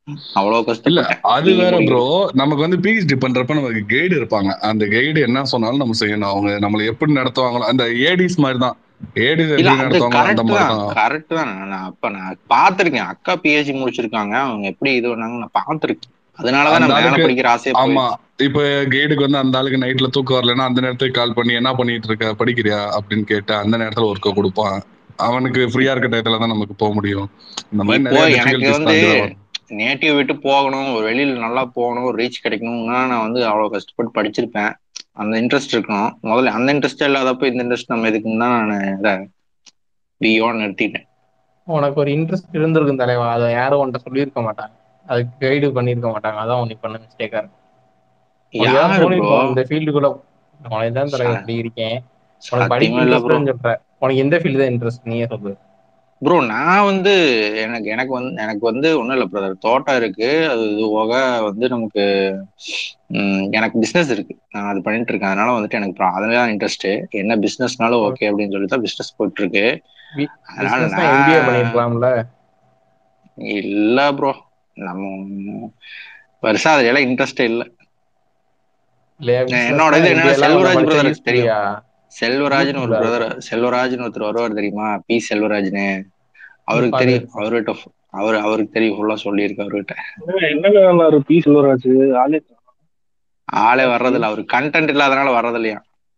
அவ்வளவு இல்ல கஷ்டப்பட்டேன் அது பிஇ வேற ப்ரோ. முடிக்கிறதுக்கு. நமக்கு வந்து பிஹெச்டி பண்றப்ப நமக்கு கைடு இருப்பாங்க. அந்த கைடு என்ன சொன்னாலும் நம்ம செய்யணும். அவங்க நம்மளை எப்படி நடத்துவாங்களோ அந்த ஏடிஸ் மாதிரி தான். ஏடிஸ் இல்ல எப்படி அது நடத்துவாங்களோ அந்த கரெக்ட் மாதிரி தான், தான். கரெக்ட் தான். நான் பாத்திருக்கேன். அக்கா பிஹெச்டி முடிச்சிருக்காங்க, அவங்க எப்படி இது பண்ணாங்க நான் பாத்திருக்கேன். அதனாலதான் அந்த நான் மேல ஆளுக்கு படிக்கிற ஆசையே ஆமா. போயிடுச்சு. இப்ப கைடுக்கு வந்து அந்த ஆளுக்கு நைட்ல தூக்கம் வரலன்னா அந்த நேரத்துக்கு கால் பண்ணி என்ன பண்ணிட்டு இருக்க, படிக்கிறியா அப்படின்னு கேட்டு அந்த நேரத்துல ஒர்க்கை கொடுப்பான். அவனுக்கு ஃப்ரீயா இருக்க டயத்துல தான் நமக்கு போக முடியும். இந்த மாதிரி இப்போ நிறைய எனக்கு டிஃபிகல்டிஸ் தான் அங்கதான் வரும். நேட்டிவ் விட்டு போகணும், ஒரு வெளியில நல்லா போகணும், ஒரு ரீச் கிடைக்கணும்னா நான் அவ்வளவு கஷ்டப்பட்டு படிச்சிருப்பேன். அந்த இன்ட்ரெஸ்ட் இருக்கணும் முதல்ல. அந்த இன்ட்ரெஸ்ட் இல்லாதப்ப இந்த இன்ட்ரெஸ்ட் நம்ம எதுக்குன்னு தான் நான் பியோன்னு நிறுத்திட்டேன். உனக்கு ஒரு இன்ட்ரெஸ்ட் இருந்திருக்கும் தலைவா, அதை யாரும் உன்கிட்ட சொல்லியிருக்க மாட்டாங்க, அதுக்கு கைடு பண்ணியிருக்க மாட்டாங்க. அதான் உனக்கு பண்ண மிஸ்டேக்கா இருக்கு. உனக்கு ஏதாவது யாரு ப்ரோ? தோணிருக்கும் இந்த ஃபீல்டுக்குள்ள உனக்கு தான் தலைவர் இப்படி இருக்கேன், உனக்கு படிப்பு சத்தியமா இல்ல இன்ட்ரெஸ்ட் ப்ரோ. சொல்ற. உனக்கு எந்த ஃபீல்டு தான் இன்ட்ரெஸ்ட் நீயே சொல்லு. ப்ரோ நான் எனக்கு வந்து ஒண்ணும் இல்ல பிரதர். தோட்டம் இருக்கு, அது இது போக நமக்கு எனக்கு பிசினஸ் இருக்கு, நான் அது பண்ணிட்டு இருக்கேன். அதனால எனக்கு அதுலதான் இன்ட்ரெஸ்ட். என்ன பிசினஸ்னாலும் ஓகே அப்படின்னு சொல்லி தான் பிசினஸ் போயிட்டு இருக்கு. அதனால பிசினஸ்னா எம்பிஏ நான் பண்ணிருக்கலாம்ல. இல்ல ப்ரோ, நம்ம பெருசா அதுல இன்ட்ரெஸ்டே இல்ல. இல்லையா, என்னோட பிசினஸ்னா இது எம்பிஏ என்னன்னா எல்லாம் கொஞ்சம் செல்வராஜ் படிச்சா பிரதருக்கு தெரியும். யூஸ்ஃபுல்லியா, செல்வராஜ்னு ஒரு யூஸ்ஃபுல்லா பிரதர், இருக்கும். செல்வராஜ்னு ஒருத்தர் வருவார் தெரியுமா, பி செல்வராஜ்னு. அவருக்கு அது தெரியும். அவருக்கு தெரியும், ஃபுல்லா சொல்லியிருக்கு அவர்கிட்ட. என்ன பி செல்வராஜ் ஆளே ஆளே ஆச்சு. வர்றதில்ல, அவருக்கு கண்டென்ட் இல்லாதனால வர்றதில்லையா.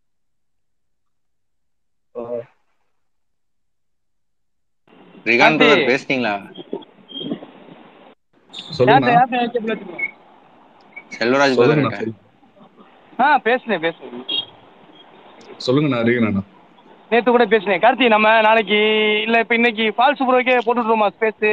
ரிகான் கார்த்தி பிரதர் பேசுனீங்களா? சொல்லுங்கண்ணா. செல்வராஜ் பிரதர் சொல்லுங்கண்ணா. கிட்ட பேசுனேன் சொல்லுங்கண்ணா ரீகண்ணா. நேத்து கூட பேசினேன். கார்த்தி நம்ம நாளைக்கு இல்ல இப்ப இன்னைக்கு ஃபால்ஸ் ப்ரோக்கே போட்டுட்டுருமா ஸ்பேஸ்?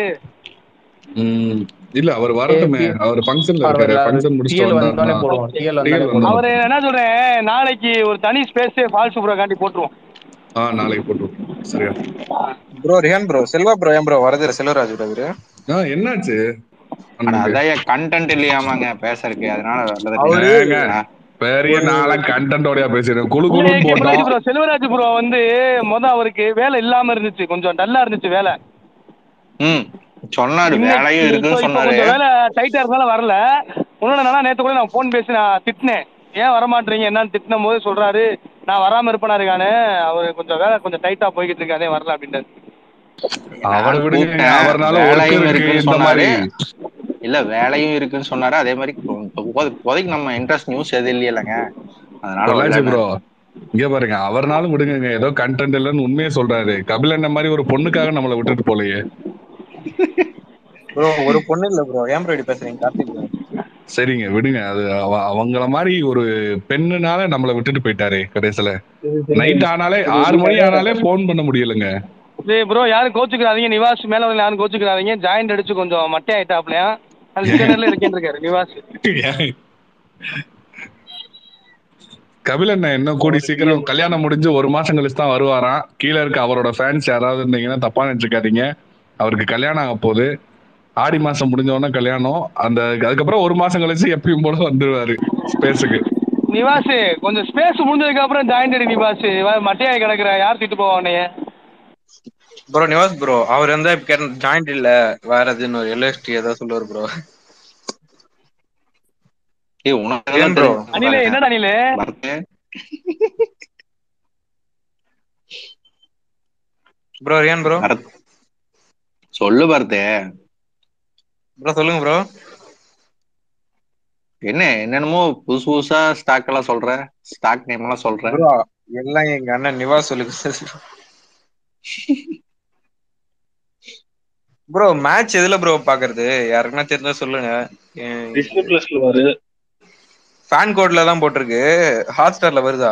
இல்ல அவர் வரட்டுமே. அவர் ஃபங்க்ஷன்ல இருக்காரு. ஃபங்க்ஷன் முடிச்சுட்டு டிஎல் வந்தாருன்னா வந்தாலே போடுவோம், டிஎல் டிஎல் வந்தாலே வந்தாலும் போடுவோம். அவரு போதும். என்ன சொல்றேன், நாளைக்கு ஒரு தனி ஸ்பேஸ் ஃபால்ஸ் ப்ரோ காண்டி போட்டுருவோம். நாளைக்கு போட்டு விட்டுருவோம். சரியா? Bro Ryan bro, Selva bro ஏன் ப்ரோ வரது, செல்வராஜ் ப்ரோ என்னாச்சு அட அண்ணனுக்கு? அதைய கண்டென்ட் இல்லையாமாங்க பேசுறதுக்கு, அதனால வர்றதில்லையா. அவரு ஏங்க பெரிய ஒரு நாளா கண்டென்ட்டோடயா பேசுறேன். குழு இல்ல குழுன்னு செல்வராஜ் போட்டோம். ப்ரோ, செல்வராஜ் ப்ரோ வந்து அவருக்கு வேலை இல்லாம இருந்துச்சு, கொஞ்சம் டல்லா இருந்துச்சு வேலை. ம் சொன்னாரு, இன்னைக்கு வேலையும் இப்போ இருக்குன்னு இப்போ சொன்னாரு. கொஞ்சம் வேலை டைட்டா இருந்தாலும் வரல. ஒண்ணு நேத்து கூட நான் ஃபோன் பேசி நான் திட்டினேன், ஏன் வரமாட்டீங்க என்னன்னு திட்டின போது சொல்றாரு, நான் வராம இருப்பேனா இருக்கானு, அவரு கொஞ்சம் வேலை கொஞ்சம் டைட்டா போய்கிட்டு இருக்கு, அதே வரல அப்படின்றாரு. அவரை நான் விடுங்க. கூப்பிட்டேன், அவர்னால ஒர்க் வேலையும் இருக்கு இருக்குன்னு இந்த சொன்னாரு. மாதிரி. இல்ல வேலையும் இருக்குன்னு சொன்னாரு. அதே மாதிரி இப்போதைக்கு நம்ம இன்ட்ரெஸ்ட் நியூஸ் எது இல்லையலங்க, அதனால பொள்ளாச்சி வரலன்னு. ப்ரோ இங்க பாருங்க, அவர்னாலும் விடுங்க. ஏதோ கண்டென்ட் இல்லைன்னு உண்மையே சொல்றாரு. கபில் அண்ணன் மாதிரி ஒரு பொண்ணுக்காக நம்மளை விட்டுட்டு போலையே. ப்ரோ ஒரு பொண்ணு இல்ல ப்ரோ, ஏன் ப்ரோ இப்படி பேசுறீங்க கார்த்திக் ப்ரோ? சரிங்க விடுங்க. அது அவங்கள மாதிரி ஒரு பெண்ணுனால நம்மளை விட்டுட்டு போயிட்டாரு கடைசியில. நைட் ஆனாலே 6 மணி ஆனாலே போன் பண்ண முடியலங்க. ப்ரோ யாரும் கோச்சுக்கிறாதீங்க, நிவாஸ் மேல வந்து யாரும் கோச்சுக்கிறாதீங்க, ஜாயிண்ட் அடிச்சு கொஞ்சம் மட்டை ஆயிட்டாப்லையா, அது லிசனர்ல இருக்கேன்னு இருக்காரு நிவாஸ். கபில் அண்ணன் இன்னும் கூடி சீக்கிரம் கல்யாணம் முடிஞ்சு 1 மாசம் கழிச்சு தான் வருவாராம். கீழே இருக்க அவரோட ஃபேன்ஸ் யாராவது இருந்தீங்கன்னா தப்பா நினைச்சுக்காதீங்க. அவருக்கு கல்யாணம் ஆக போகுது. ஆடி மாசம் முடிஞ்ச உடனே கல்யாணம். அதுக்கப்புறம் 1 மாசம் கழிச்சு எப்பயும் போல வந்துருவாரு ஸ்பேஸுக்கு. நிவாஸ் கொஞ்சம் ஸ்பேஸ் முடிஞ்சதுக்கு அப்புறம் ஜாயிண்ட் அடி நிவாஸ், மட்டையாய் கிடக்குற, யார் திட்டு போவானே. ப்ரோ நிவாஸ் ப்ரோ அவர் இருந்தா இப்ப கேட்ட ஜாயிண்ட் இல்ல வேற எதுன்னு ஒரு எல்எஸ்டி ஏதாவது சொல்லுவார் ப்ரோ. உனக்கு ரியான் இதெல்லாம் ப்ரோ, அனிலே தெரியும் என்னடா அனிலே? பரத்து. ப்ரோ ரியான் ப்ரோ சொல்லு பரத்து. ப்ரோ சொல்லுங்க ப்ரோ. என்னென்னமோ புதுசு புதுசா ஸ்டாக் எல்லாம் சொல்ற, ஸ்டாக் நேம் எல்லாம் சொல்ற. ப்ரோ எல்லாம் எங்க அண்ணன் நிவாஸ் சொல்லுங்க ப்ரோ. மேட்ச் எதுல ப்ரோ பாக்குறது, யாருக்குன்னா தெரிஞ்சா சொல்லுங்க. டிஸ்னி பிளஸ்ல வரு. ஃபேன் கோட்ல தான் போட்டிருக்கு, ஹாட் ஸ்டார்ல வருதா?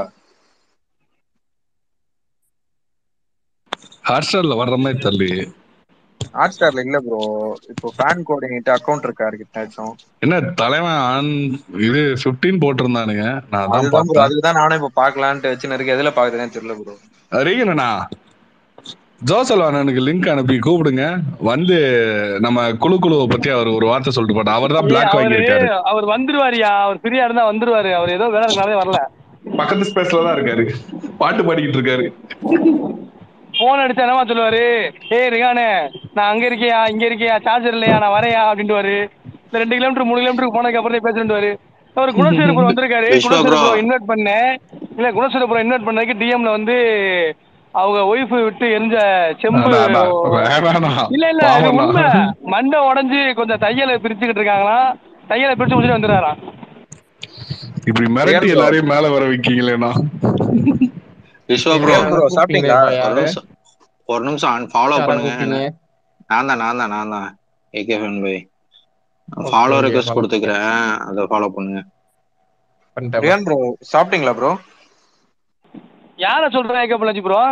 ஹாட் ஸ்டார்ல வர்ற மாதிரி தெரியலையே. ஹாட் ஸ்டார்ல இல்ல ப்ரோ. இப்போ ஃபேன் கோட் என்கிட்ட அக்கௌண்ட் இருக்கா யாருக்கிட்டாச்சும்? என்ன தலைவன் இது 15 போட்டிருந்தானுங்க. நான் அதான் அதுதான் ப்ரோ, பார்த்தேன். அதுதான் நானும் இப்ப பாக்கலான்ட்டு வச்சுன்னு இருக்கு. எதுல பாக்குறதுன்னு தெரியல ப்ரோ. ரீகண்ணா ஜோசல் அண்ணனுக்கு லிங்க் அனுப்பி கூப்பிடுங்க. வந்து நம்ம குழுவை பத்தி அவர் ஒரு வார்த்தை சொல்லிட்டு போட்டார். அவர் தான் பிளாக் வாங்கியிருக்காரு. அவர் வந்துருவாருயா, அவர் ஃப்ரீயா இருந்தா வந்துருவாரு. அவர் ஏதோ வேலை இருக்கனாலே வரல. பக்கத்து ஸ்பேஸ்ல தான் இருக்காரு, பாட்டு பாடிக்கிட்டு இருக்காரு. போன் அடிச்சா என்னமா சொல்லுவாரு, ஏய் ரிகானே நான் அங்க இருக்கியா இங்க இருக்கியா, சார்ஜர் இல்லையா நான் வரையா அப்படின்ட்டு. இந்த 2 கிலோமீட்டர் 3 கிலோமீட்டருக்கு போனதுக்கு அப்புறம் பேசுறாரு. அவர் குணசேகரபுரம் வந்திருக்காரு. விஸ்வா ப்ரோ குணசேகரபுரம் இன்வைட் பண்ணேன். இல்ல குணசேகரபுரம் இன்வைட் பண்ணதுக்கு டிஎம்ல வந்து அவங்க ஒய்ஃப் விட்டு எரிஞ்ச செம்பு. வேணாண்ணா இல்ல இல்ல இது பாவண்ணா. உண்மை. மண்டை உடைஞ்சு கொஞ்சம் தையலை பிரிச்சுக்கிட்டு இருக்காங்களாம். தையலை பிரிச்சு முடிச்சுட்டு வந்துடுறாராம். இப்படி மிரட்டி ரியான் ப்ரோ எல்லாரையும் மேல வர வைக்கீங்களேண்ணா. விஸ்வா ப்ரோ ரியான் ப்ரோ சாப்பிட்டீங்களா? கூப்பிட்டீங்களேப்பா ஒரு யாரு? நிமிஷம் ஒரு நிமிஷம் ஃபாலோ யாரா பண்ணுங்க என்ன. கூப்பிட்டீங்க? நான் தான் AK fan boy. Okay follow okay request follow கொடுத்துக்கிறேன், அதை ஃபாலோ பண்ணுங்க. பண்ணிட்டேப்பா. ரியான் ப்ரோ சாப்பிட்டீங்களா ப்ரோ? யார சொல்றேன் AK Balaji bro?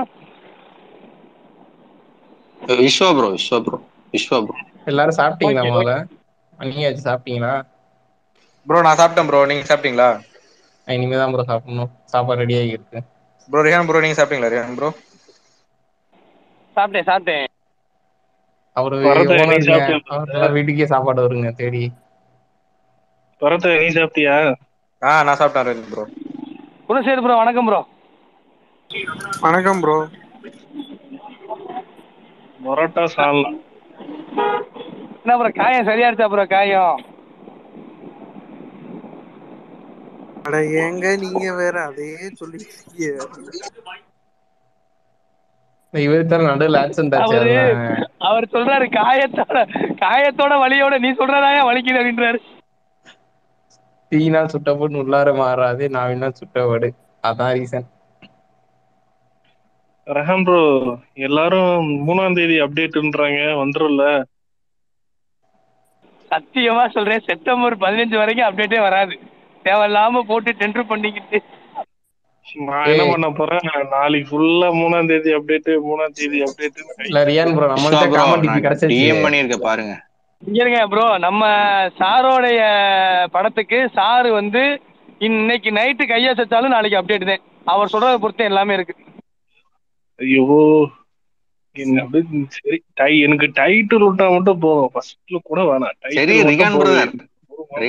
Viswa bro. எல்லாரும் சாப்பிட்டீங்களா? ஓகே முதல்ல நீங்க சாப்பிட்டீங்களா? ப்ரோ நான் சாப்பிட்டேன் ப்ரோ. நீங்க சாப்பிட்டீங்களா? இனிமேதான் ப்ரோ சாப்பிடணும். சாப்பாடு ரெடி ஆகி இருக்கு. ப்ரோ ரியான் ப்ரோ நீங்க சாப்பிட்டீங்களா ரியான் ப்ரோ? சாப்பிட்டேன். அவரு பரத நீ ஓனருங்க, சாப்பிட்டியா? அவருக்கெல்லாம் வீட்டுக்கே சாப்பாடு வருங்க தேடி. பரத நீ சாப்பிட்டியா? நான் சாப்பிட்டேன் ரியான் ப்ரோ. குணசேகர் ப்ரோ வணக்கம் ப்ரோ. வணக்கம் ப்ரோ. பரோட்டா சால்னா. என்ன ப்ரோ காயம் சரியா இருக்கா ப்ரோ? காயம் அட ஏங்க நீங்க வேற அதையே சொல்லிட்டீங்க. இவருக்கு தான் நடுவில் ஆக்சிடென்ட் ஆச்சு. அவரு அதுதான் அவர் சொல்றாரு காயத்தோட வலியோட நீ சொல்றதாயா வலிக்குது அப்படின்றாரு. தீயினால் சுட்டப்பட்டு உள்ளார மாறாது, நாவினால் சுட்டவடு. அதான் ரீசன். ரஹான் ப்ரோ, எல்லாரும் 3ஆம் தேதி அப்டேட்ன்றாங்க, வந்துரும்ல? சத்தியமா சொல்றேன், செப்டம்பர் 15 வரைக்கும் அப்டேட்டே வராது. தேவையில்லாம போட்டு டெண்டர் பண்ணிக்கிட்டு. நான் என்ன பண்ண போறேன், நாளைக்கு ஃபுல்லா 3ஆம் தேதி அப்டேட் 3ஆம் தேதி அப்டேட் இல்ல ரியான் ப்ரோ, விஸ்வா நம்மள்ட்ட ப்ரோ காமன் டிபி நான் கிடைச்சிருச்சு. டிஎம் பண்ணியிருக்கேன் பாருங்க. இங்க ப்ரோ, நம்ம சாரோடைய படத்துக்கு சாரு வந்து இன்னைக்கு நைட்டு கையை செத்தாலும் நாளைக்கு அப்டேட் தான். அவர் சொல்றதை பொறுத்து எல்லாமே இருக்கு. ஐயோ, என்ன அப்படி சரி. எனக்கு டைட்டில் விட்டா மட்டும் போதும், ஃபர்ஸ்ட்ல கூட வேணாம், சரி டைட்டில் மட்டும் ரிகான் பிரதர், போதும்.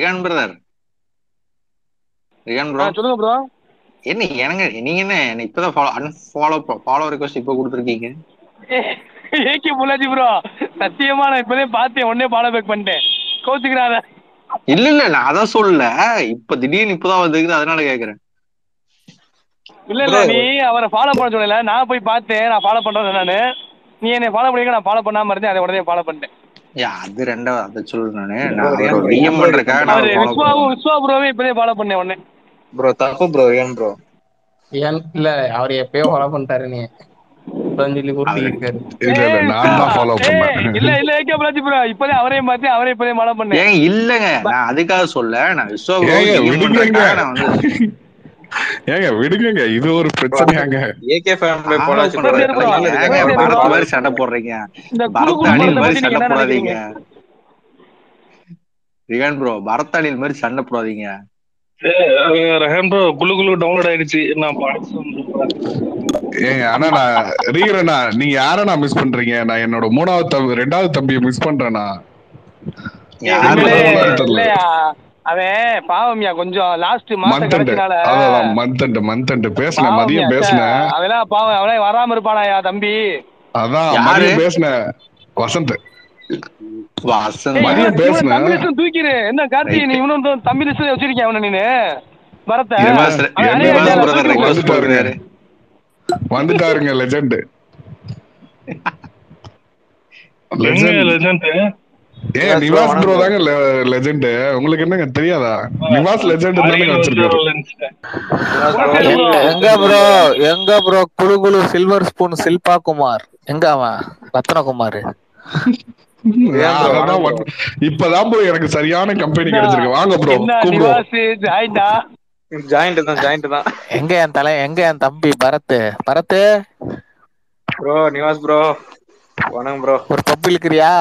ரிகான் ப்ரோ சொல்லுங்க ப்ரோ. என்ன எனக்கு நீங்க என்ன இப்பதான் ஃபாலோ ரிக்வஸ்ட் இப்ப கொடுத்துருக்கீங்க? ஏகே புலாஜி ப்ரோ, சத்தியமா நான் இப்பதே பார்த்தேன், உடனே ஃபாலோ பேக் பண்ணிட்டேன். கோச்சுக்கிறாத. இல்ல நான் அதான் சொல்லல, இப்ப திடீர்னு இப்பதான் வந்துருக்குது, அதனால கேக்குறேன். இல்ல ப்ரோ நீ அவரை ஃபாலோ பண்ண சொல்லல, நான் போய் பார்த்தேன். நான் ஃபாலோ பண்றேன் நானு. நீ என்னை ஃபாலோ பண்ணிக்க, நான் ஃபாலோ பண்ணாம இருந்தேன். அதை உடனே ஃபாலோ பண்ணிட்டேன். அது ரெண்டாவது அதை சொல்லு. ப்ரோ நான் அவர் ரியான் ப்ரோ டிஎம் தப்பு இது பண்றதுக்காக நான் அவரு அவர் ஃபாலோ பண்ணுவேன். விஸ்வா ப்ரோவே இப்பதே ஃபாலோ பண்ணேன் உடனே. ப்ரோ தப்பு ப்ரோ ரியான் ப்ரோ. ஏன் இல்ல, அவர் எப்பயோ ஃபாலோ பண்ணிட்டாரு. நீ இப்பதான் சொல்லி உருட்டி அவர் இருக்காரு. இல்ல நான் தான் ஃபாலோ பண்ணேன். இல்ல ஏகே புலாஜி ப்ரோ, இப்பதே அவரையும் பார்த்தேன், அவரே இப்பதே ஃபாலோ பண்ணேன். ஏன் இல்லங்க, நான் அதுக்காக சொல்ல, நான் விஸ்வா ப்ரோ ஏங்க டிஎம் விடுங்கங்க, பண்றதுக்காக நான் வந்து விடுங்கங்க, இது ஒரு பிரச்சனையாங்க. AK fan boy follow Pollachi bro Gunasekar bro, நல்லது ஏங்க தாங்க. அவர் குணசேகர் ப்ரோ, பரத் படத்தை மாதிரி லவ் சண்டை பண்ணுங்க. போடுறீங்க, இந்த குழு பரத் குழு அணில் படத்தை மாதிரி பத்தி நீங்க சண்டை என்ன நினைக்கிறீங்க? போடாதீங்க. ரிகான் ப்ரோ, பரத் அணில் மாதிரி சண்டை போடாதீங்க. ரஹான் ப்ரோ, குளு குளு டவுன்லோட் ஆயிடுச்சு, நான் பாய்ஸ் சொல்றேன். ஆனா நான் ரீகரண்ணா, நீங்க யார நான் மிஸ் பண்றீங்க? நான் என்னோட 2வது தம்பியை மிஸ் பண்றேனா? எங்க யாரு? போனான்னு தெரியல. இல்லையா, அவன் பாவம்யா, கொஞ்சம் லாஸ்ட் மாச மந்த் கடைசினால அதான் மந்த் பேசினேன், பாவம்யா. மதியம் பேசினேன். அவெல்லாம் பாவம், அவனே வராம இருப்பானாயா தம்பி. அதான் யாரு? மதியம் பேசினேன். வசந்த் வசந்த். மதியம் இவனை தம்பி பேசினேன். லிஸ்ட் தூக்கிடு. என்ன கார்த்தி, நீ ரைட். இவனும் தம்பி லிஸ்ட் வச்சிருக்கேன் அவனை நீனு. பரத்த அவன் அணியா என்னதான் இல்லையா, பிரதர் தூக்கி விடு. ரெக்வஸ்ட் கொடுக்குறாரு. வந்துட்டாருங்க லெஜெண்ட். எங்க legend legend? Nivas bro Nivas bro வணக்கம் ப்ரோ. தாங்க லெஜெண்ட். உங்களுக்கு என்னங்க தெரியாதா? நிவாஸ் லெஜெண்ட் தானே அரியல் வச்சிருக்காரு. வச்சிருவோம் நினைச்சிட்டேன். நிவாஸ் ப்ரோ குணசேகர் ப்ரோ, எங்க ப்ரோ குழு குழு சில்வர் ஸ்பூன் சில்பா குமார் எங்க அவன் ரத்னகுமார்? ரியான் ப்ரோ அததான் வணக்கம் ப்ரோ. இப்பதான் ப்ரோ எனக்கு சரியான கம்பெனி என்ன கிடைச்சிருக்கு. வாங்க ப்ரோ, என்ன கூப்பிடுவோம். நிவாஸ் ஜாயிண்டா? ஜாயிண்ட் தான். எங்க என் தம்பி பரத்? ப்ரோ நிவாஸ் ப்ரோ வணக்கம் ப்ரோ. ஒரு பப்பு இழுக்கிறியா?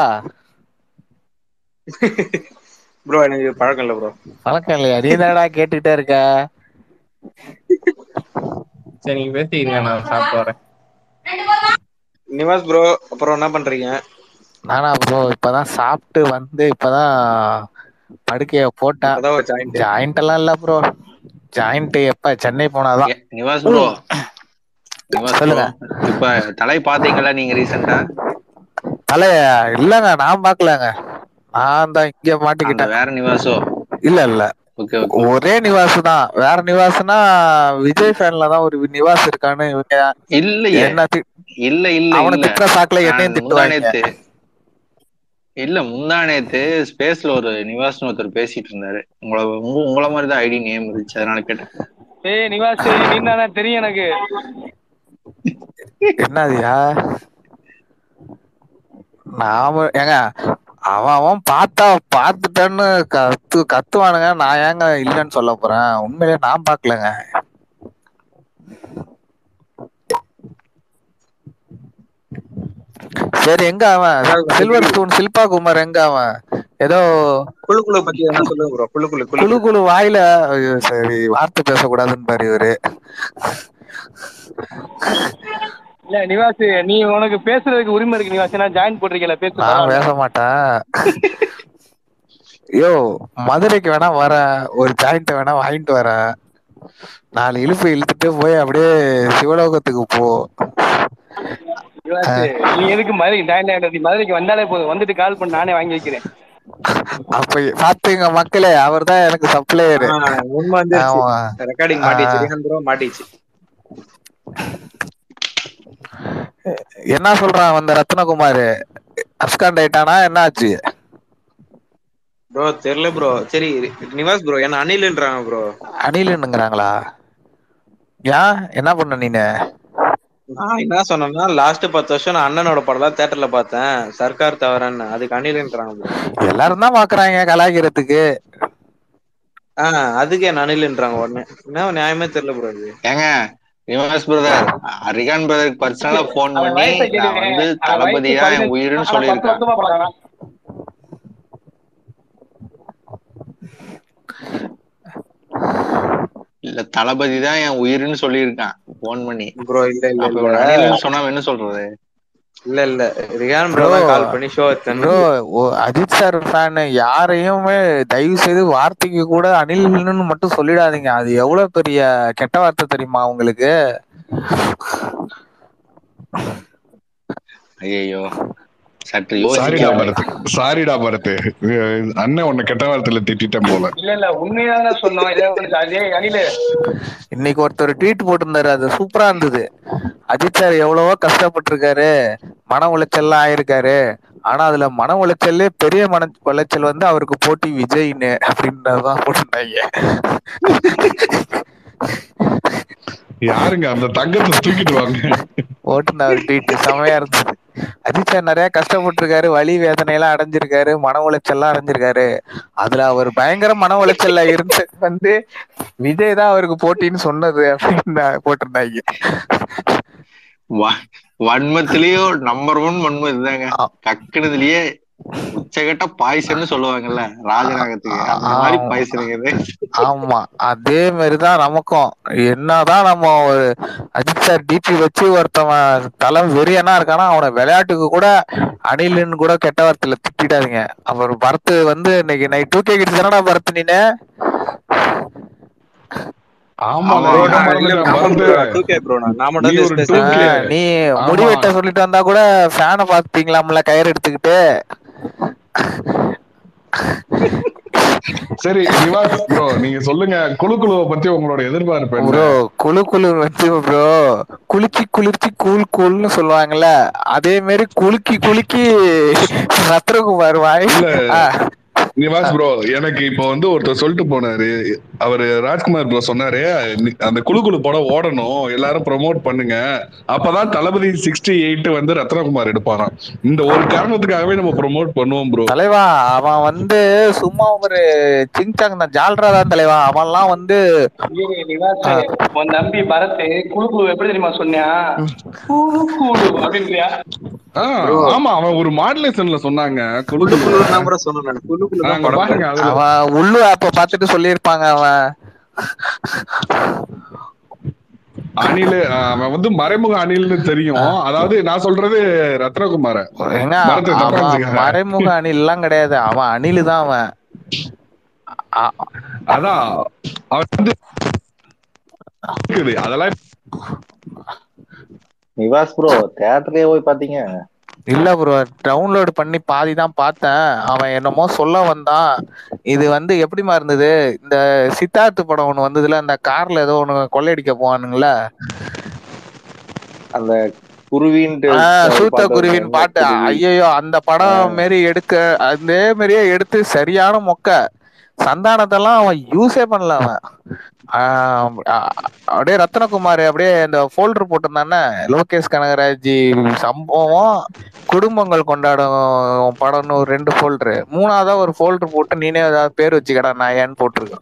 ப்ரோ எனக்கு பழக்கம் இல்ல ப்ரோ. வணக்கம் இல்லையா? நீ தானடா கேட்டுக்கிட்டே இருக்க. சரி நீங்க பேசிக்கிறீங்க, நான் சாப்பிட்டு வரேன். நிவாஸ் ப்ரோ அப்புறம் என்ன பண்றீங்க? நானா ப்ரோ, இப்பதான் சாப்பிட்டு வந்து இப்பதான் படுக்கைய போட்டேன். இப்பதான் ஒரு ஜாயிண்ட். ஜாயிண்ட் எல்லாம் இல்ல ப்ரோ. ஜாயிண்ட் எப்ப சென்னை போனாதான். நிவாஸ் ப்ரோ, சொல்லுங்க. இப்ப தலை பாத்தீங்களா நீங்க ரீசெண்டா? தலைய இல்லங்க, நான் பாக்கலங்க. நான் தான் இங்க அந்த மாட்டிக்கிட்டேன். வேற நிவாசோ. இல்ல இல்ல ஓகே ஓகே. ஒரே நிவாஸ் தான். வேற நிவாஸ்னா விஜய் ஃபேன்ல தான் ஒரு நிவாஸ் இருக்கான்னு இவங்க இல்லையே, என்ன இல்ல இல்ல அவனை இல்ல. திட்டுற சாக்குல நான் என்னையும் திட்டுவாங்க. முந்தானேத்து முந்தானேத்து ஸ்பேஸ்ல ஒரு நிவாஸ்னு ஒருத்தர் பேசிட்டு இருந்தாரு. உங்கள மாதிரி தான் ஐடி நேம் இருந்துச்சு, அதனால கேட்டேன். ஏய் நிவாஸ் நீ தானே தெரியும் எனக்கு. என்னதுயா நாம ஏங்க அவன் பார்த்துட்டேன்னு கத்துவானுங்க. நான் ஏங்க இல்லைன்னு சொல்ல போறேன்? உண்மையிலேயே நான் பாக்கலங்க. சரி எங்க அவன் சில்வர் ஸ்பூன் சில்பா குமார் எங்க அவன் ஏதோ குழு பத்தி என்ன சொல்லுங்க ப்ரோ? குழு வாயில சரி வார்த்தை பேசக்கூடாதுன்னு பாரு இவரு. இல்ல நிவாஸ் நீ உனக்கு பேசுறதுக்கு உரிமை இருக்கு நிவாஸ். நான் ஜாயின் போட்டிருக்கல, பேசு. நான் பேச மாட்டேன். யோ மதுரைக்கு வேணா வரேன், ஒரு ஜாயிண்ட் வேணா வாங்கிட்டு வரேன். 4 இழுப்பு இழுத்துட்டு போய் அப்படியே சிவலோகத்துக்கு போ. நிவாஸ் நீ எதுக்கு மதுரைக்கு ஜாயின் ஆகிட்ட? நீ மதுரைக்கு வந்தாலே போதும், வந்துட்டு கால் பண்ண, நானே வாங்கி வைக்கிறேன். அப்ப பாத்துங்க மக்களே, அவர் தான் எனக்கு சப்ளையர். உண்மை வந்துருச்சு. ரெக்கார்டிங் மாட்டிச்சு, ரிஹான் ப்ரோ மாட்டிச்சு. என்ன சொல்றான் வந்த ரத்னகுமார்? அப்ஸ்காண்ட் ஆயிட்டானா? என்ன ஆச்சு ப்ரோ? தெரியல ப்ரோ. சரி நிவாஸ் ப்ரோ என்ன அனில்ன்றாங்க ப்ரோ. அனில்னுங்கிறாங்களா? ஏன் என்ன பண்ண நீனு? நான் என்ன சொன்னேன்னா லாஸ்ட் 10 வருஷம் நான் அண்ணனோட படம் தான் தியேட்டர்ல பார்த்தேன், சர்க்கார் தவறன்னு. அதுக்கு அனில்ன்றாங்க ப்ரோ. எல்லாரும் தான் பாக்குறாங்க கலாய்க்கிறதுக்கு. அதுக்கு என்ன அனில்ன்றாங்க உடனே. என்ன நியாயமே தெரியல ப்ரோ இது. ஏங்க நிவாஸ் பிரதர், ரிகான் பிரதருக்கு பர்சனலா போன் பண்ணி நான் வந்து தளபதியா என் உயிருன்னு சொல்லியிருக்கான். இல்ல தளபதி தான் என் உயிருன்னு சொல்லியிருக்கான் போன் பண்ணி ப்ரோ. இல்ல அப்ப அனில்னு சொன்னா என்ன சொல்றது? இல்ல ரியான் ப்ரோ தான் கால் பண்ணி show bro Ajith sir fan யாரையுமே தயவு செய்து வார்த்தைக்கு கூட அனில்னு மட்டும் சொல்லிடாதீங்க. அது எவ்வளவு பெரிய கெட்ட வார்த்தை தெரியுமா உங்களுக்கு? ஐயோ சற்று சாரிடா பரத், அண்ணன் உன்னை கெட்ட வார்த்தையில திட்டேன் போல. இல்ல உண்மையான சொன்னோம். இன்னைக்கு ஒருத்தர் ட்வீட் போட்டிருந்தாரு, அது சூப்பரா இருந்தது. அஜித் சார் எவ்வளவோ கஷ்டப்பட்டிருக்காரு, மன உளைச்சல்லாம் ஆயிருக்காரு, ஆனா அதுல மன உளைச்சல்லே பெரிய மன உளைச்சல் வந்து அவருக்கு போட்டி விஜய்னு அப்படின்றதான் போட்டிருந்தாங்க. யாருங்க அந்த தங்கத்தை தூக்கிட்டு வாங்க போட்டிருந்தாரு ட்வீட், செமையா இருந்தது. அஜித் சார் நிறைய கஷ்டப்பட்டிருக்காரு, வலி வேதனை எல்லாம் அடைஞ்சிருக்காரு, மன உளைச்சல்லாம் அடைஞ்சிருக்காரு. அதுல அவர் பயங்கர மன உளைச்சல்ல இருந்து வந்து விஜய் தான் அவருக்கு போட்டின்னு சொன்னது அப்படின்னு போட்டிருந்தாங்க. வன்மத்திலயும் நம்பர் 1 வன்மம் இதுதாங்க. கக்குனதுலயே உச்சகட்ட பாய்சன்னு சொல்லுவாங்கல்ல ராஜநாகத்துக்கு, அந்த மாதிரி பாய்சனுங்க. ஆமா அதே மாதிரிதான் நமக்கும். என்னதான் நம்ம ஒரு அஜித் சார் டிபி வச்சு ஒருத்தவன் தலை வெறியனா இருக்கானா, அவனை விளையாட்டுக்கு கூட அனில்னு கூட கெட்ட வார்த்தையில திட்டாதீங்க. அவர் பரத்து வந்து இன்னைக்கு நைட் 2K கிட்ஸ் தானடா பரத்து நீனு? நீ முடிவெட்ட சொல்லிட்டு வந்தா கூட ஃபேனை பாத்தீங்களாம்ல கயிறு எடுத்துக்கிட்டு. சரி நிவாஸ் ப்ரோ, நீங்க சொல்லுங்க குழுவை பத்தி உங்களோட எதிர்பார்ப்பு ப்ரோ. குழு வந்து ப்ரோ குலுக்கி குளிர்ச்சி கூல்னு சொல்லுவாங்கல்ல, அதே மாதிரி குலுக்கி ரத்னகுமார் வாயில நிவாஸ் ப்ரோ எனக்கு இப்போ வந்து ஒருத்தர் சொல்லிட்டு போனாரு, அவரு ராஜ்குமார் ப்ரோ சொன்னாரு, அந்த குழு படம் ஓடணும், எல்லாரும் ப்ரொமோட் பண்ணுங்க, அப்பதான் தளபதி 68 வந்து ரத்னகுமார் எடுப்பாராம். இந்த ஒரு காரணத்துக்காகவே நம்ம ப்ரொமோட் பண்ணுவோம் ப்ரோ. தலைவா அவன் வந்து சும்மா ஒரு சிங்சாங் தான், ஜால்ரா தான் தலைவா. அவன்லாம் வந்து உன் தம்பி பரத் குழு எப்படி தெரியுமா சொன்னா, அப்படின்றியா? ஆமா அவன் ஒரு மாடுலேஷன்ல சொன்னாங்க. அவன் உள்ளு அப்ப பாத்துட்டு சொல்லியிருப்பாங்க. அவன் அணில், அவன் வந்து மறைமுக அணில்னு தெரியும். அதாவது நான் சொல்றது ரத்னகுமார, மறைமுக அணில் எல்லாம் கிடையாது, அவன் அணில் தான். அவன் அதான் அவன் வந்து அதெல்லாம். நிவாஸ் ப்ரோ தியேட்டரே போய் பாத்தீங்க? இல்ல ப்ரோ, டவுன்லோட் பண்ணி பாதி தான் பார்த்தேன். அவன் என்னமோ சொல்ல வந்தான். இது வந்து எப்படிமா இருந்தது, இந்த சித்தார்த் படம் ஒண்ணு வந்ததுல, அந்த கார்ல ஏதோ ஒண்ணு கொள்ளையடிக்க போவானுங்கள, அந்த குருவின்ட்டு ஒரு சூத்த பாட்டு வருமே, குருவின் என்ன பாட்டு. குருவி. ஐயோ, அந்த படம் மாரி எடுக்க அதே மாதிரியே எடுத்து சரியான மொக்க. சந்தானத்தெல்லாம் அவன் யூஸே பண்ணல அவன். அப்படியே ரத்னகுமார் அப்படியே இந்த ஃபோல்டர் போட்டிருந்தானே, லோகேஷ் கனகராஜ் சம்பவம் குடும்பங்கள் கொண்டாடும் படம்னு ஒரு 2 ஃபோல்டரு, 3ஆவதா ஒரு ஃபோல்டர் போட்டு நீனே ஏதாவது பேர் வச்சுக்கடா நான் ஏன்னு போட்டிருக்கேன்.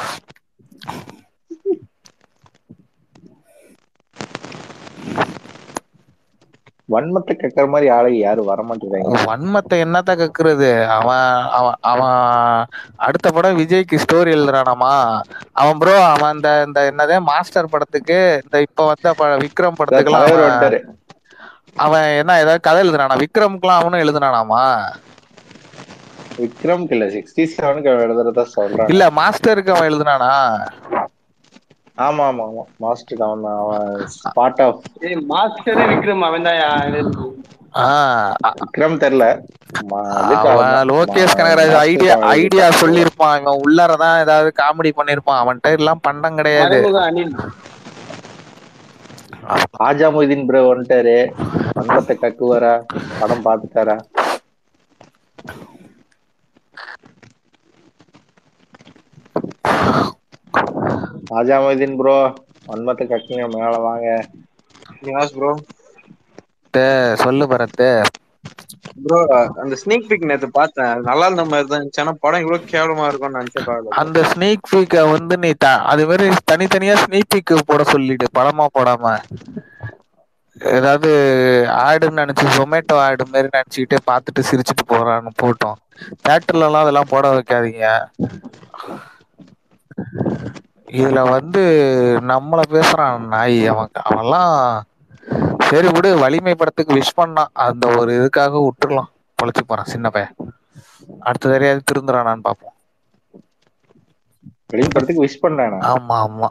வன்மத்தை கக்கிற மாதிரி ஆளு யாரும் வரமாட்டேங்கிறாங்க. வன்மத்தை என்னத்த கக்குறது, அவன் அவன் அவன் அடுத்த படம் விஜய்க்கு ஸ்டோரி எழுதுறானாமா அவன். ப்ரோ அவன் இந்த இந்த என்னதே மாஸ்டர் படத்துக்கு, இந்த இப்ப வந்த விக்ரம் படத்துக்குலாம் தலைவர் வந்துட்டாரு. அவன் என்ன ஏதாவது கதை எழுதுனானா? விக்ரமுக்குலாம் அவனும் எழுதுனானாமா? விக்ரம்க்கு இல்ல, 67க்கு எழுதுறதா சொல்றான். இல்ல மாஸ்டருக்கு அவன் எழுதுனானா? ஆமா ஆமா ஆமா, மாஸ்டருக்கு அவன் தான். அவன் பார்ட் ஆஃப் மாஸ்டர் விக்ரம் அவன் தான். விக்ரம் தெரியல. அதுக்கு அவன் அவன் தான் லோகேஷ் கனகராஜ் ஐடியா மாஸ்டருக்கு அவன் ஐடியா எழுதியிருப்பான். சொல்லியிருப்பான். இவன் உள்ளாரதான் ஏதாவது காமெடி பண்ணிருப்பான். அவன்கிட்ட எல்லாம் பண்டம் கிடையாது. மறைமுக அணில். ஆஜாமுதீன் ப்ரோ வந்துட்டாரு. வன்மத்தை கக்குவாரா? படம் பார்த்துட்டாரா? ஆஜாமுதீன் ப்ரோ, வன்மத்தை கக்குங்க, மேல வாங்க. ப்ரோ சொல்லு பரத்து. ப்ரோ அந்த ஸ்னீக் பீக் நேத்து பார்த்தேன், நல்லா இருந்த மாதிரி தான் இருந்துச்சு. ஆனா படம் இவ்வளவு கேவலமா இருக்கும்னு நினைச்சே பார்க்கல. அந்த ஸ்னீக் பீக்க வந்து நீ அது மாதிரி தனித்தனியா ஸ்னீக் பீக் போட சொல்லிடு, படமா போடாம. ஏதாவது ஆடுன்னு நினைச்சு, ஜொமேட்டோ ஆடு மாதிரி நினைச்சுக்கிட்டே பார்த்துட்டு சிரிச்சுட்டு போறான்னு போட்டோம். தியேட்டர்ல எல்லாம் அதெல்லாம் போட வைக்காதீங்க. இதுல வந்து நம்மள பேசுறான் நாய். அவன்லாம் சரி விடு, வலிமை படத்துக்கு விஷ் பண்ணான், அந்த ஒரு இதுக்காக விட்டுறலாம். பொழைச்சு போறான் சின்ன பையன். அடுத்த தடையாவது திருந்துறானான்னு பாப்போம். வலிமை படத்துக்கு விஷ் பண்ணானா? ஆமா ஆமா,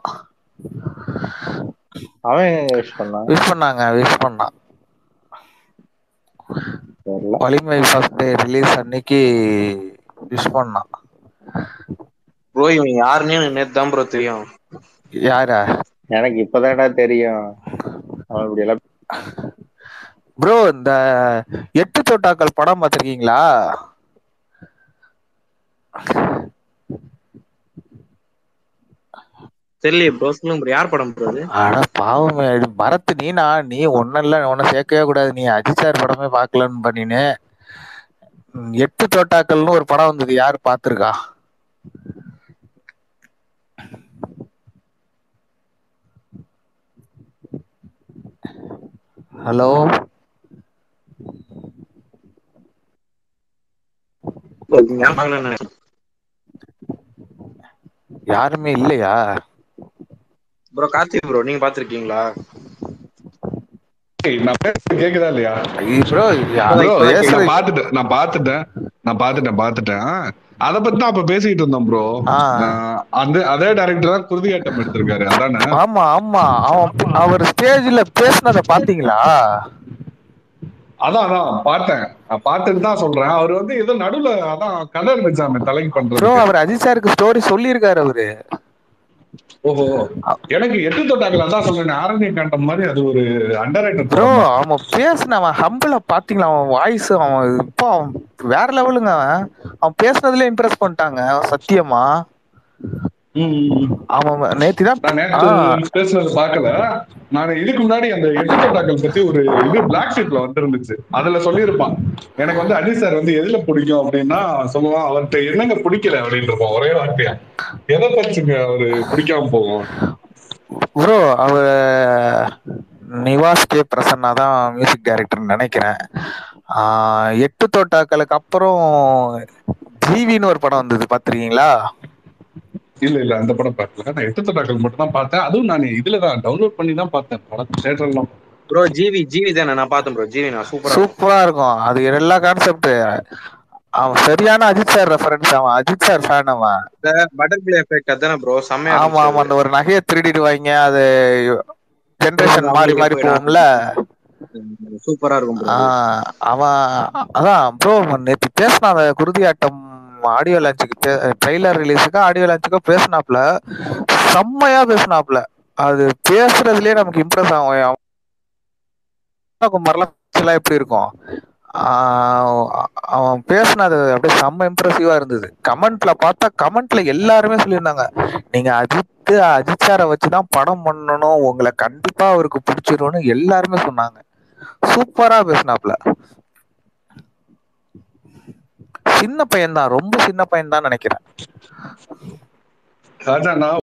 அவன் விஷ் பண்ணான். விஷ் பண்ணான். வலிமை ஃபர்ஸ்ட் டே ரிலீஸ் அன்னைக்கு விஷ் பண்ணான். ப்ரோ இவன் யாருன்னு எனக்கு நேத்து தான் ப்ரோ தெரியும். யாரா? எனக்கு இப்பதான்டா தெரியும். அவன் இப்படி எல்லாம் ப்ரோ, இந்த 8 தோட்டாக்கள் படம் பார்த்திருக்கீங்களா? தெரியலையே ப்ரோ, சொல்லுங்க ப்ரோ, யார் படம் ப்ரோ அது? அட பாவமே, பரத் நீ ஒன்னும் இல்ல, உன்னை சேர்க்கவே கூடாது. நீ அஜித் சார் படமே பார்க்கலன்னு பண்ணினு. 8 தோட்டாக்கள்னு ஒரு படம் வந்தது, யாரு பார்த்திருக்கா? ஹலோ, யாருமே இல்லையா? ப்ரோ கார்த்திக் ப்ரோ, நீங்க பாத்திருக்கீங்களா? நான் பேசுறது கேக்குதா இல்லையா? ப்ரோ நான் பாத்துட்டேன். அத பத்தி தான் அப்ப பேசிட்டு இருந்தோம் ப்ரோ. அதே டைரக்டர் தான் குருதியாட்டம் எடுத்திருக்காரு, அதானே? ஆமா ஆமா, அவர் ஸ்டேஜ்ல பேசினத பாத்தீங்களா? அதான் பார்த்தேன். நான் பார்த்துட்டு தான் சொல்றேன். அவர் வந்து ஏதோ நடுவுல அதான் கதை இருந்துச்சாமே தலைக்கு பண்றது. அவர் அஜித் சாருக்கு ஸ்டோரி சொல்லியிருக்காரு அவரு. ஓஹோ, எனக்கு 8 தோட்டாக்கள் அதான் சொல்றேன், ஆரண்ய காண்டம் மாதிரி அது ஒரு அண்டர்ரேட்டட் ப்ரோ. அவன் பேசினவன் ஹம்பிள பாத்தீங்களா? அவன் வாய்ஸ், அவன் வேற லெவலுங்க. அவன் பேசுனதுல இம்ப்ரெஸ் பண்ணிட்டாங்க சத்தியமா. நேத்து பேசுனது பாக்கல. நான் இதுக்கு முன்னாடி அந்த 8 தோட்டாக்கள் பத்தி ஒரு இது பிளாக் ஷீட்ல வந்துருந்துச்சு. அதுல சொல்லியிருப்பான், எனக்கு வந்து அஜித் சார் வந்து எதுல பிடிக்கும் அப்படின்னா சொல்லுவான், அவர்கிட்ட என்னங்க பிடிக்கல அப்படின்னு இருப்போம் ஒரே வார்த்தையா. எதை பச்சுங்க அவரு பிடிக்காம போகும் ப்ரோ? அவர் நிவாஸ் கே பிரசன்னா தான் மியூசிக் டைரக்டர் நினைக்கிறேன். 8 தோட்டாக்களுக்கு அப்புறம் ஜிவின்னு ஒரு படம் வந்தது, பாத்திருக்கீங்களா? இல்ல அந்த படம் பார்க்கல. நான் 8 தோட்டாக்கள் மட்டும் தான் பார்த்தேன். அதுவும் நான் இதுலதான் டவுன்லோட் பண்ணி தான் பார்த்தேன் படம், தியேட்டர்லாம். ப்ரோ ஜிவி தானே, நான் பார்த்தேன் ப்ரோ. ஜிவி நான் சூப்பரா இருக்கும். அது எல்லா கான்செப்ட். அவன் சரியான அஜித் சார் ரெஃபரன்ஸ். அவன் அஜித் சார் ஃபேன். அவன் பட்டர்ஃப்ளை எஃபெக்ட் அதானே ப்ரோ? செமையா ஆமா இருந்துச்சு. ஆமா, அந்த ஒரு நகையை திருடிடுவாங்க, அது ஜெனரேஷன் மாறி மாறி போகும்ல. சூப்பரா இருக்கும் ப்ரோ. அவன் அதான் ப்ரோ நேற்று பேசினான் அந்த குருதியாட்டம் ஆடியோ லான்ச்சுக்கு ட்ரெய்லர் ரிலீஸுக்கு ஆடியோ லான்ச்சுக்கு பேசினாப்ல, செம்மையா பேசினாப்ல. அது பேசுறதுலயே நமக்கு இம்ப்ரெஸ் ஆகும். குமார்லாம் எப்படி இருக்கும், அவன் பேசினது அப்படியே செம்ம இம்ப்ரெசிவா இருந்தது. கமெண்ட்ல பார்த்தா கமெண்ட்ல எல்லாருமே சொல்லியிருந்தாங்க, நீங்க அஜித் சாரை வச்சுதான் படம் பண்ணணும், உங்களை கண்டிப்பா அவருக்கு பிடிச்சிரும்னு எல்லாருமே சொன்னாங்க. சூப்பரா பேசினாப்ல. சின்ன பையன் தான், ரொம்ப சின்ன பையன் தான் நினைக்கிறேன். ராஜா நான்